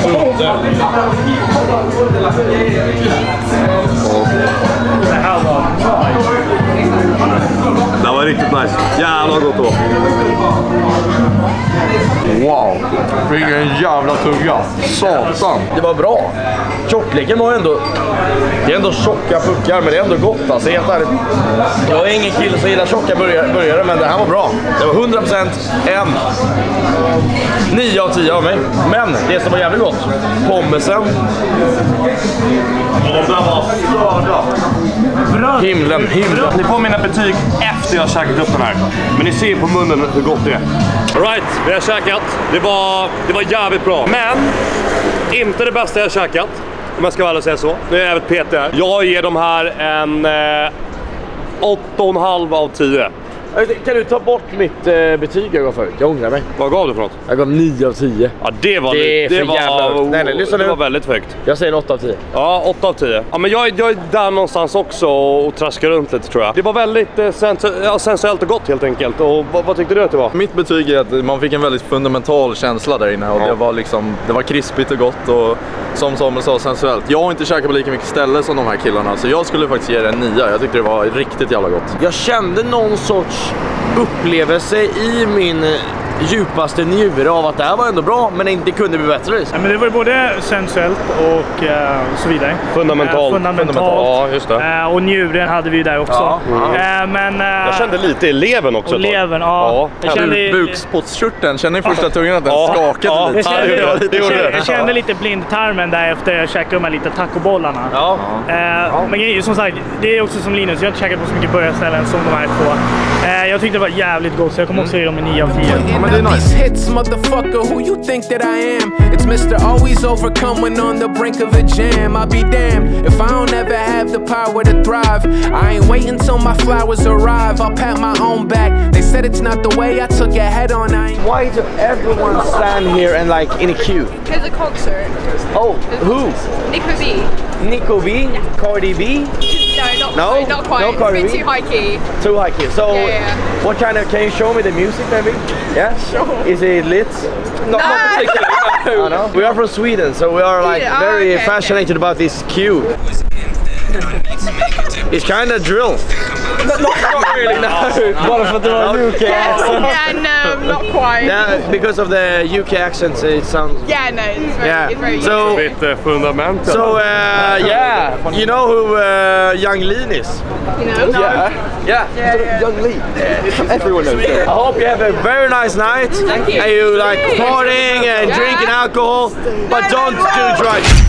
Det var riktigt nice. Jävlar gott det var. Wow, vilken jävla tugga. Satan. Det var bra. Tjockleken var ändå... Det är ändå tjocka puckar, men det är ändå gott alltså, helt ärligt. Jag är ingen kille som gillar tjocka burgare, men det här var bra. Det var 100% en 9 av 10 av mig. Men det som var jävligt gott, pommesen. De där var störda. Himlen. Ni får mina betyg efter jag har käkat upp den här. Men ni ser på munnen hur gott det är. Alright, vi har käkat. Det var jävligt bra. Men inte det bästa jag har käkat, om jag ska väl säga så. Nu är jag även PT här. Jag ger de här en 8,5 av 10. Kan du ta bort mitt betyg jag gav förut? Jag ångrar mig. Vad gav du för något? Jag gav 9 av 10. Ja, det var lyssna nu. Det var väldigt högt. Jag säger 8 av 10. Ja, 8 av 10. Ja, men jag är där någonstans också och traskar runt lite, tror jag. Det var väldigt sensuellt och gott helt enkelt. Och vad tyckte du att det var? Mitt betyg är att man fick en väldigt fundamental känsla där inne. Och det var krispigt och gott och som Samuel sa, sensuellt. Jag har inte käkat på lika mycket ställe som de här killarna, så jag skulle faktiskt ge det en 9. Jag tyckte det var riktigt jävla gott. Jag kände någon sorts upplevelse i min djupaste njure av att det här var ändå bra, men inte kunde bli bättre. Ja, men det var ju både sensuellt och så vidare. Fundamentalt. Ja, just det. Och njuren hade vi ju där också. Men, jag kände lite i levern också. Och levern, ja. Jag kände bukspottkörteln. Kände i första tungan att den skakade lite. Jag kände lite blindtarmen där efter jag käkade de här lite tacobollarna. Men som sagt, det är också som Linus. Jag har inte käkat på så mycket burgarställen som de här två. Jag tyckte det var jävligt gott, så jag kommer också ge dem en 9 av 10. These hits, motherfucker, who you think that I am? It's Mr. Always Overcome when on the brink of a jam. I'll be damned if I don't ever have the power to thrive. I ain't waiting till my flowers arrive. I'll pat my own back. They said it's not the way I took it head on. Why does everyone stand here and like in a queue? There's a concert. Oh, who? Nico B. Nico B? Cardi B? No, not quite. No Cardi It's B? too high key. Too high key. So, what kind of, can you show me the music maybe? Yeah? Sure. Is it lit? Not particularly, no. We are from Sweden, so we are like very fascinated about this cue. It's kind of drill. Not really, no. Bara för att du har UK accent. Yeah, no, not quite. Yeah, because of the UK accent, it sounds... Yeah, no, it's very so, a bit fundamental. So, yeah, you know who Young Lean is? You know? No. Yeah. Young Lean. Everyone knows that. I hope you have a very nice night. Thank you. And you like partying and drinking alcohol, but don't do drugs.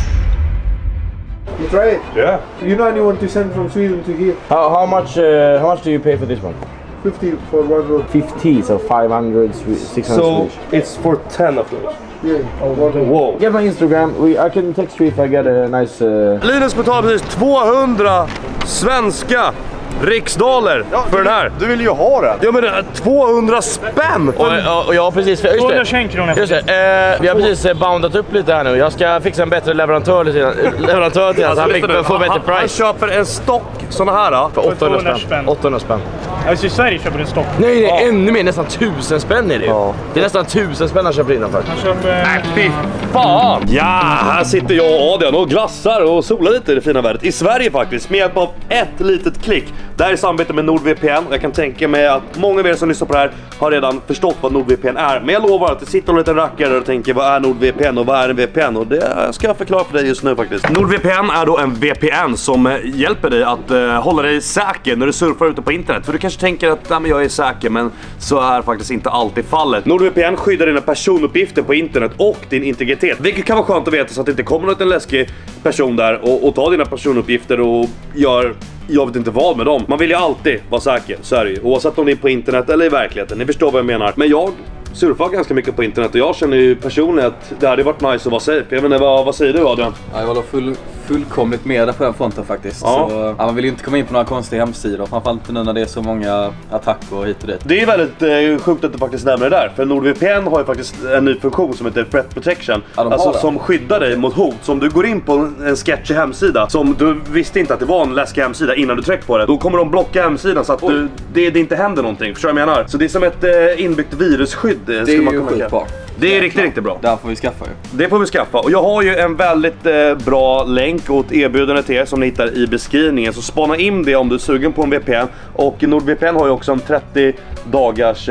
You try it? Yeah. You know anyone to send from Sweden to here? How much do you pay for this one? 50 for one roll. 50, so 500, 600 So Swedish. it's for 10 of those. Yeah. Wow. Get my Instagram. I can text you if I get a nice... Linus betalar precis 200 svenska riksdaler för den här. Du vill ju ha den. Ja, men 200 spänn! Och jag har precis... Just 221 kronor. Just det. Vi har precis boundat upp lite här nu. Jag ska fixa en bättre leverantör till honom så han får bättre price. Han köper en stock såna här för 800 spänn. 800 spänn. Alltså i Sverige köper du en stock. Nej, det är ännu mer. Nästan 1000 spänn är det ju. Det är nästan 1000 spänn han köper innanför. Han köper... Fy fan! Ja, här sitter jag och Adrian och glassar och solar lite i det fina vädret. I Sverige faktiskt, med hjälp av ett litet klick. Det här är samarbete med NordVPN. Jag kan tänka mig att många av er som lyssnar på det här har redan förstått vad NordVPN är. Men jag lovar att det sitter en liten rackare och tänker, vad är NordVPN och vad är en VPN? Och det ska jag förklara för dig just nu faktiskt. NordVPN är då en VPN som hjälper dig att hålla dig säker när du surfar ute på internet. För du kanske tänker att nej, men jag är säker, men så är faktiskt inte alltid fallet. NordVPN skyddar dina personuppgifter på internet och din integritet. Vilket kan vara skönt att veta så att det inte kommer någon läskig person där och tar dina personuppgifter och gör... Jag vet inte vad med dem. Man vill ju alltid vara säker, så är det ju. Oavsett om det är på internet eller i verkligheten. Ni förstår vad jag menar. Men jag surfar ganska mycket på internet och jag känner ju personligen att det hade varit nice att vara safe. Jag vet inte, vad säger du, Adrian? Ja, jag var fullkomligt med på den fronten faktiskt. Ja. Så, man vill ju inte komma in på några konstiga hemsidor. Framförallt nu när det är så många attacker hit och dit. Det är väldigt sjukt att du faktiskt nämner det där. För NordVPN har ju faktiskt en ny funktion som heter Threat Protection. Ja, alltså som skyddar dig mot hot. Så om du går in på en sketchy hemsida som du visste inte att det var en läskig hemsida innan du tryckte på det. Då kommer de blocka hemsidan så att det inte händer någonting. Förstår du vad jag menar? Så det är som ett inbyggt virusskydd. Det är ju skitbra. Det är riktigt bra. Där får vi skaffa ju. Det får vi skaffa. Och jag har ju en väldigt bra länk åt erbjudande till er som ni hittar i beskrivningen. Så spana in det om du är sugen på en VPN. Och NordVPN har ju också en 30 dagars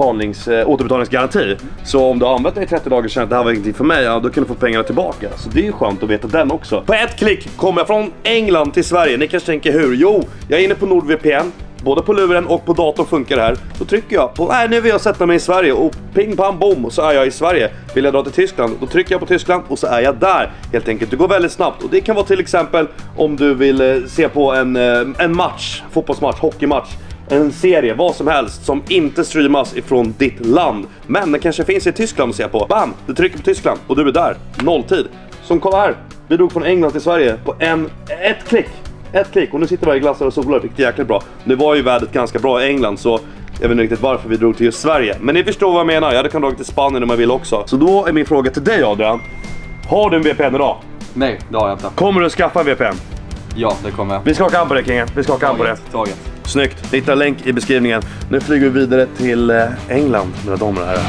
återbetalningsgaranti. Så om du har använt det i 30 dagar och känner att det här var ingenting för mig, ja, då kan du få pengarna tillbaka. Så det är ju skönt att veta den också. På ett klick kommer jag från England till Sverige. Ni kanske tänker hur? Jo, jag är inne på NordVPN. Både på luren och på datorn funkar det här. Då trycker jag på, nu vill jag sätta mig i Sverige. Och ping pam bom, och så är jag i Sverige. Vill jag dra till Tyskland, då trycker jag på Tyskland. Och så är jag där, helt enkelt. Det går väldigt snabbt. Och det kan vara till exempel om du vill se på en match, fotbollsmatch, hockeymatch, en serie, vad som helst som inte streamas ifrån ditt land. Men den kanske finns i Tyskland att se på. Bam, du trycker på Tyskland och du är där, nolltid. Som kolla här, vi drog från England till Sverige på ett klick. Ett klick, och nu sitter vi här i glassar och solar, riktigt jäkligt bra. Nu var ju vädret ganska bra i England, så Jag vet inte riktigt varför vi drog till just Sverige. Men ni förstår vad jag menar, jag hade kunnat dra till Spanien om jag vill också. Så då är min fråga till dig, Adrian. Har du en VPN idag? Nej, det har jag inte. Kommer du att skaffa en VPN? Ja, det kommer jag. Vi ska haka an på det, Kingen. Vi ska haka an på det. Taget. Snyggt. Hitta en länk i beskrivningen. Nu flyger vi vidare till England, mina damer och herrar.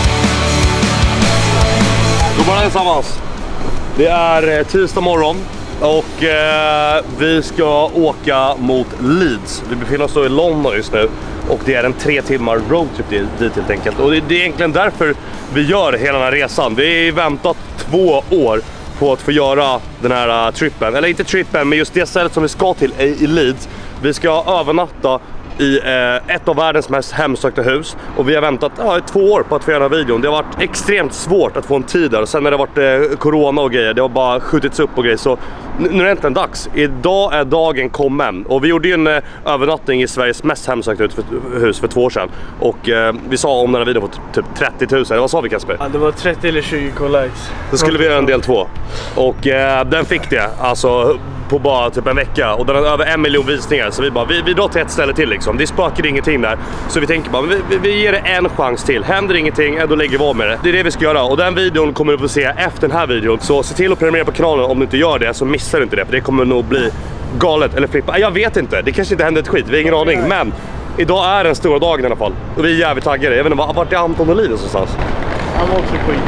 God morgon allesammans. Det är tisdag morgon och vi ska åka mot Leeds. Vi befinner oss då i London just nu och det är en 3 timmar roadtrip dit helt enkelt. Och det är egentligen därför vi gör hela den här resan. Vi har väntat 2 år på att få göra den här trippen. Eller inte trippen, men just det stället som vi ska till i Leeds. Vi ska övernatta i ett av världens mest hemsökta hus. Och vi har väntat 2 år på att få göra videon. Det har varit extremt svårt att få en tid där. Och sen när det har varit corona och grejer, det har bara skjutits upp och grejer. Så nu är det äntligen dags. Idag är dagen kommen. Och vi gjorde ju en övernattning i Sveriges mest hemsökta hus för 2 år sedan. Och vi sa om den här videon på typ 30 000. Vad sa vi, Kasper? Ja, det var 30 eller 20 likes. Då skulle vi göra en del 2. Och den fick det. Alltså på bara typ en vecka. Och den har över 1 miljon visningar. Så vi bara, vi drar till ett ställe till liksom. Det spöker ingenting där. Så vi tänker bara, vi ger det en chans till. Händer ingenting, då lägger vi av med det. Det är det vi ska göra. Och den videon kommer du få se efter den här videon. Så se till att prenumerera på kanalen om du inte gör det. Så missar du inte det. För det kommer nog bli galet eller flippa. Jag vet inte. Det kanske inte händer ett skit. Vi har ingen aning. Men idag är den stora dagen i alla fall. Och vi är jävligt taggade. Jag vet inte, vart är Anton och Linus någonstans? Han var också skit.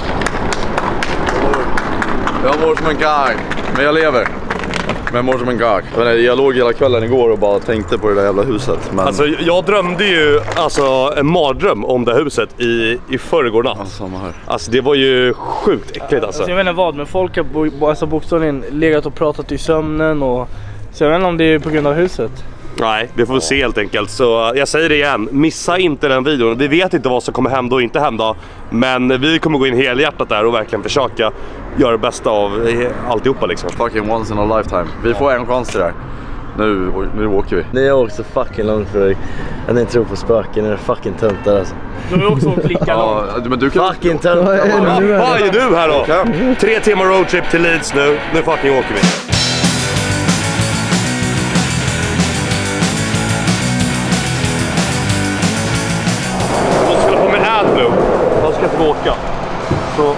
Jag mår som en gag, men jag lever. Men jag mår som en gag. Jag låg hela kvällen igår och bara tänkte på det där jävla huset. Men... Alltså jag drömde ju en mardröm om det huset i förrgår natt. Samma här. Alltså det var ju sjukt äckligt alltså. Jag vet inte vad, men folk har bokstavligen legat och pratat i sömnen och... Så jag vet inte om det är på grund av huset. Nej, vi får se helt enkelt. Så jag säger det igen, missa inte den videon. Vi vet inte vad som kommer hända och inte hända. Men vi kommer gå in helhjärtat där och verkligen försöka göra det bästa av alltihopa liksom. Fucking once in a lifetime. Vi får en chans till det här. Nu åker vi. Ni har åkt så fucking långt för att ni tror på spöken. Ni är fucking töntar alltså. Du har också åkt lika långt. Ja, men du kan... Fucking töntar. Vad är du här då? 3 timmar roadtrip till Leeds nu. Nu fucking åker vi. Jag ska inte åka. Så...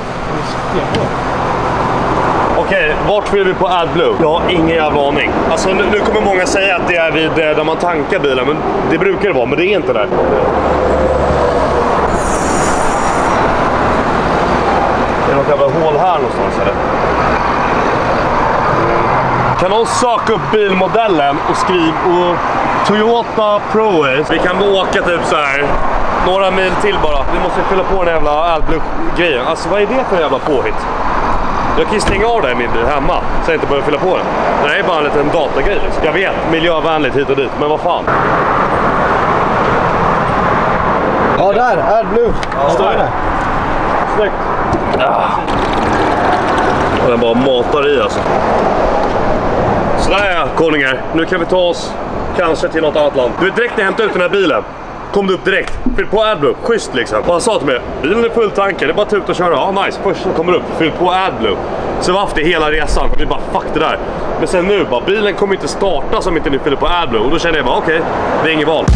Okej, vart vill vi på AdBlue? Jag har ingen jävla aning. Alltså nu kommer många säga att det är vid där man tankar bilen. Men det brukar det vara, men det är inte där. Det är något jävla hål här någonstans eller? Kan någon söka upp bilmodellen och skriva och Toyota ProAce? Vi kan åka typ så här. Några mil till bara. Vi måste fylla på den jävla AdBlue-grejen. Alltså vad är det för jävla påhitt? Jag kan ju stänga av det i min bil hemma så jag inte börjar fylla på den. Det här är bara en liten datagrej liksom. Jag vet, miljövänligt hit och dit, men vad fan? Ja, där, AdBlue. Ja, står det. Snyggt. Och den bara matar i alltså. Sådär ja, konungar. Nu kan vi ta oss kanske till något annat land. Du vet, direkt när jag hämtar ut den här bilen kom du upp direkt, fyll på AdBlue, schysst liksom. Och han sa till mig, bilen är full tankar, det är bara tuta och köra. Ja, nice, först så kommer du upp, fyll på AdBlue. Så vi har haft det hela resan, och vi bara, fuck det där. Men sen nu bara, bilen kommer inte starta som inte ni fyller på AdBlue. Och då känner jag bara, okej, det är inget val.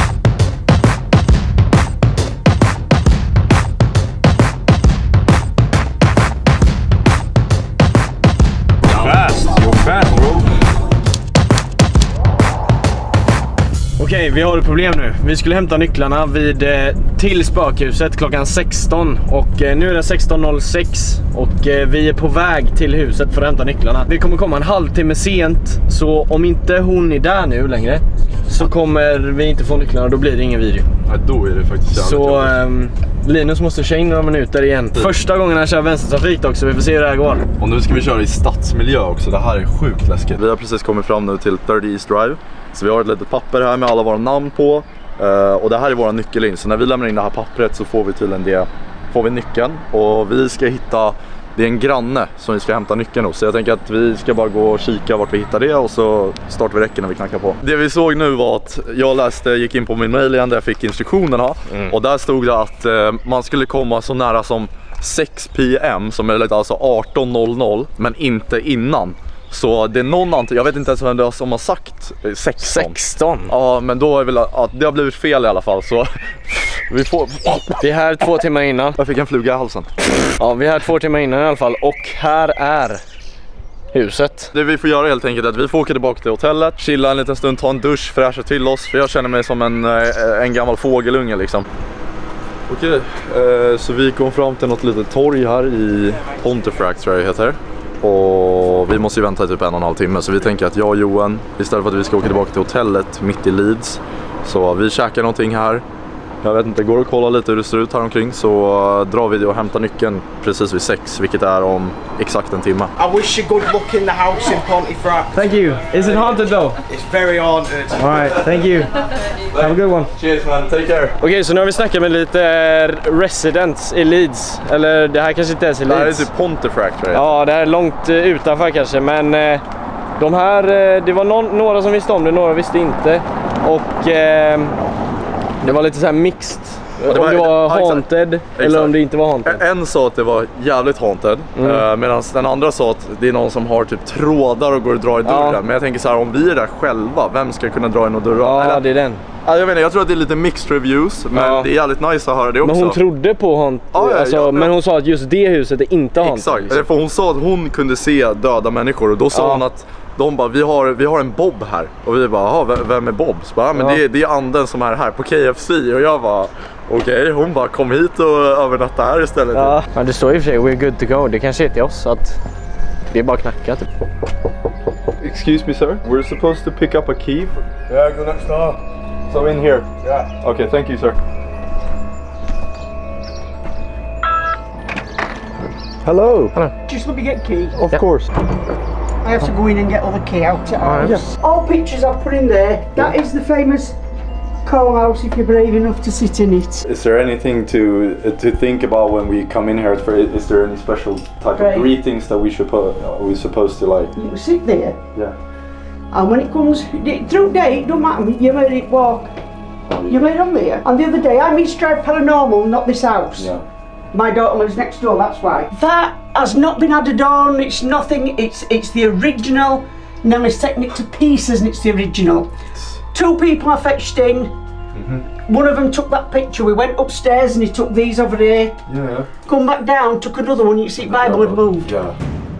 Okej, vi har ett problem nu. Vi skulle hämta nycklarna till spökhuset klockan 16 och nu är det 16:06 och vi är på väg till huset för att hämta nycklarna. Vi kommer komma en halvtimme sent, så om inte hon är där nu längre så kommer vi inte få nycklarna, då blir det ingen video. Ja, då är det faktiskt så Linus måste köra in några minuter igen. Första gången han kör vänstertrafik också, vi får se hur det här går. Och nu ska vi köra i stadsmiljö också, det här är sjukt läskigt. Vi har precis kommit fram nu till 30 East Drive. Så vi har ett litet papper här med alla våra namn på. Och det här är våra nyckel in. Så när vi lämnar in det här pappret så får vi tydligen nyckeln. Och vi ska hitta, det är en granne som vi ska hämta nyckeln hos. Så jag tänker att vi ska bara gå och kika vart vi hittar det. Och så startar vi räcken när vi knackar på. Det vi såg nu var att jag gick in på min mail igen där jag fick instruktionerna. Och där stod det att man skulle komma så nära som 6 PM som är alltså 18:00, men inte innan. Så det är någon jag vet inte ens vem det är som har sagt 16. 16? Ja, men då är väl att det har blivit fel i alla fall, så vi är här 2 timmar innan. Jag fick en fluga i halsen. Ja, vi är här 2 timmar innan i alla fall, och här är huset. Det vi får göra helt enkelt är att vi får åka tillbaka till hotellet, chilla en liten stund, ta en dusch, fräscha till oss, för jag känner mig som en gammal fågelunge liksom. Okej, så vi kom fram till något litet torg här i Pontefract, tror jag det heter. Och vi måste ju vänta i typ 1,5 timme, så vi tänker att jag och Johan, istället för att vi ska åka tillbaka till hotellet mitt i Leeds, så vi käkar någonting här. Jag vet inte, går och kolla lite hur det ser ut här omkring, så drar vi och hämtar nyckeln precis vid 6, vilket är om exakt en timme. I wish you good luck in the house in Pontefract. Thank you. Is it haunted though? It's very haunted. All right, thank you. Have a good one. Cheers man, take care. Okej, så nu har vi snackat med lite residents i Leeds. Eller det här kanske inte ens är Leeds. Det här är typ Pontefract, tror jag. Ja, det här är långt utanför kanske, men de här, det var några som visste om det, några visste inte. Och det var lite så här mixed. Om det var haunted eller om det inte var haunted. En sa att det var jävligt haunted, medan den andra sa att det är någon som har typ trådar och går och drar i dörren. Ja. Men jag tänker så här, om vi är där själva, vem ska kunna dra in och dörra? Ja, eller, det är den. Jag vet inte, jag tror att det är lite mixed reviews, men det är jävligt nice att höra det också. Men hon trodde på haunted, men hon sa att just det huset är inte haunted. Exakt, liksom. för hon sa att hon kunde se döda människor, och då sa hon att de bara, vi har en Bob här. Och vi bara, vem är Bob? Så bara, men det är anden som är här på KFC. Och jag bara, okej, hon bara, kom hit och övernatta här istället. Ja, men det står ju för sig, we're good to go. Det kanske är till oss, att det är bara knacka typ. Excuse me sir, we're supposed to pick up a key. Yeah, go next door. So in here? Yeah. Okay, thank you sir. Hello. Just let me get key. Of course. I have to go in and get other key out of the house. Yes. All pictures I've put in there. That is the famous coal house, if you're brave enough to sit in it. Is there anything to think about when we come in here? Is there any special type of greetings that we should are we supposed to like? You sit there. Yeah. And when it comes through day, it don't matter. You made it walk. You made on there. And the other day, I meet Strive Paranormal, not this house. Yeah. My daughter lives next door, that's why. That has not been added on, it's nothing, it's the original. Nellie's taken it to pieces and it's the original. 2 people I fetched in. One of them took that picture, we went upstairs and he took these over there. Yeah. Come back down, took another one, you see Bible had moved. Yeah.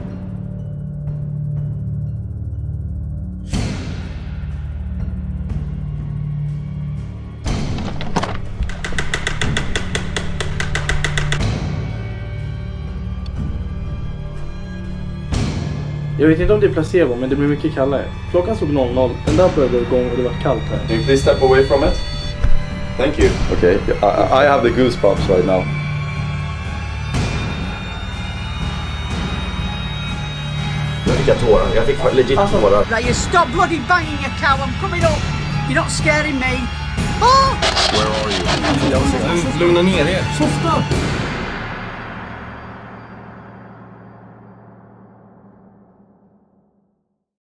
Jag vet inte om det är placebo, men det blir mycket kallare. Klockan stod 00, den där började gå igång och det var kallt här. Can you please step away from it? Thank you. Okay, I have the goosebumps right now. Jag fick tårar, jag fick legit tårar. Like you stop bloody banging your cow, I'm coming up. You're not scaring me. Oh! Where are you? Lugna ner er. Softa!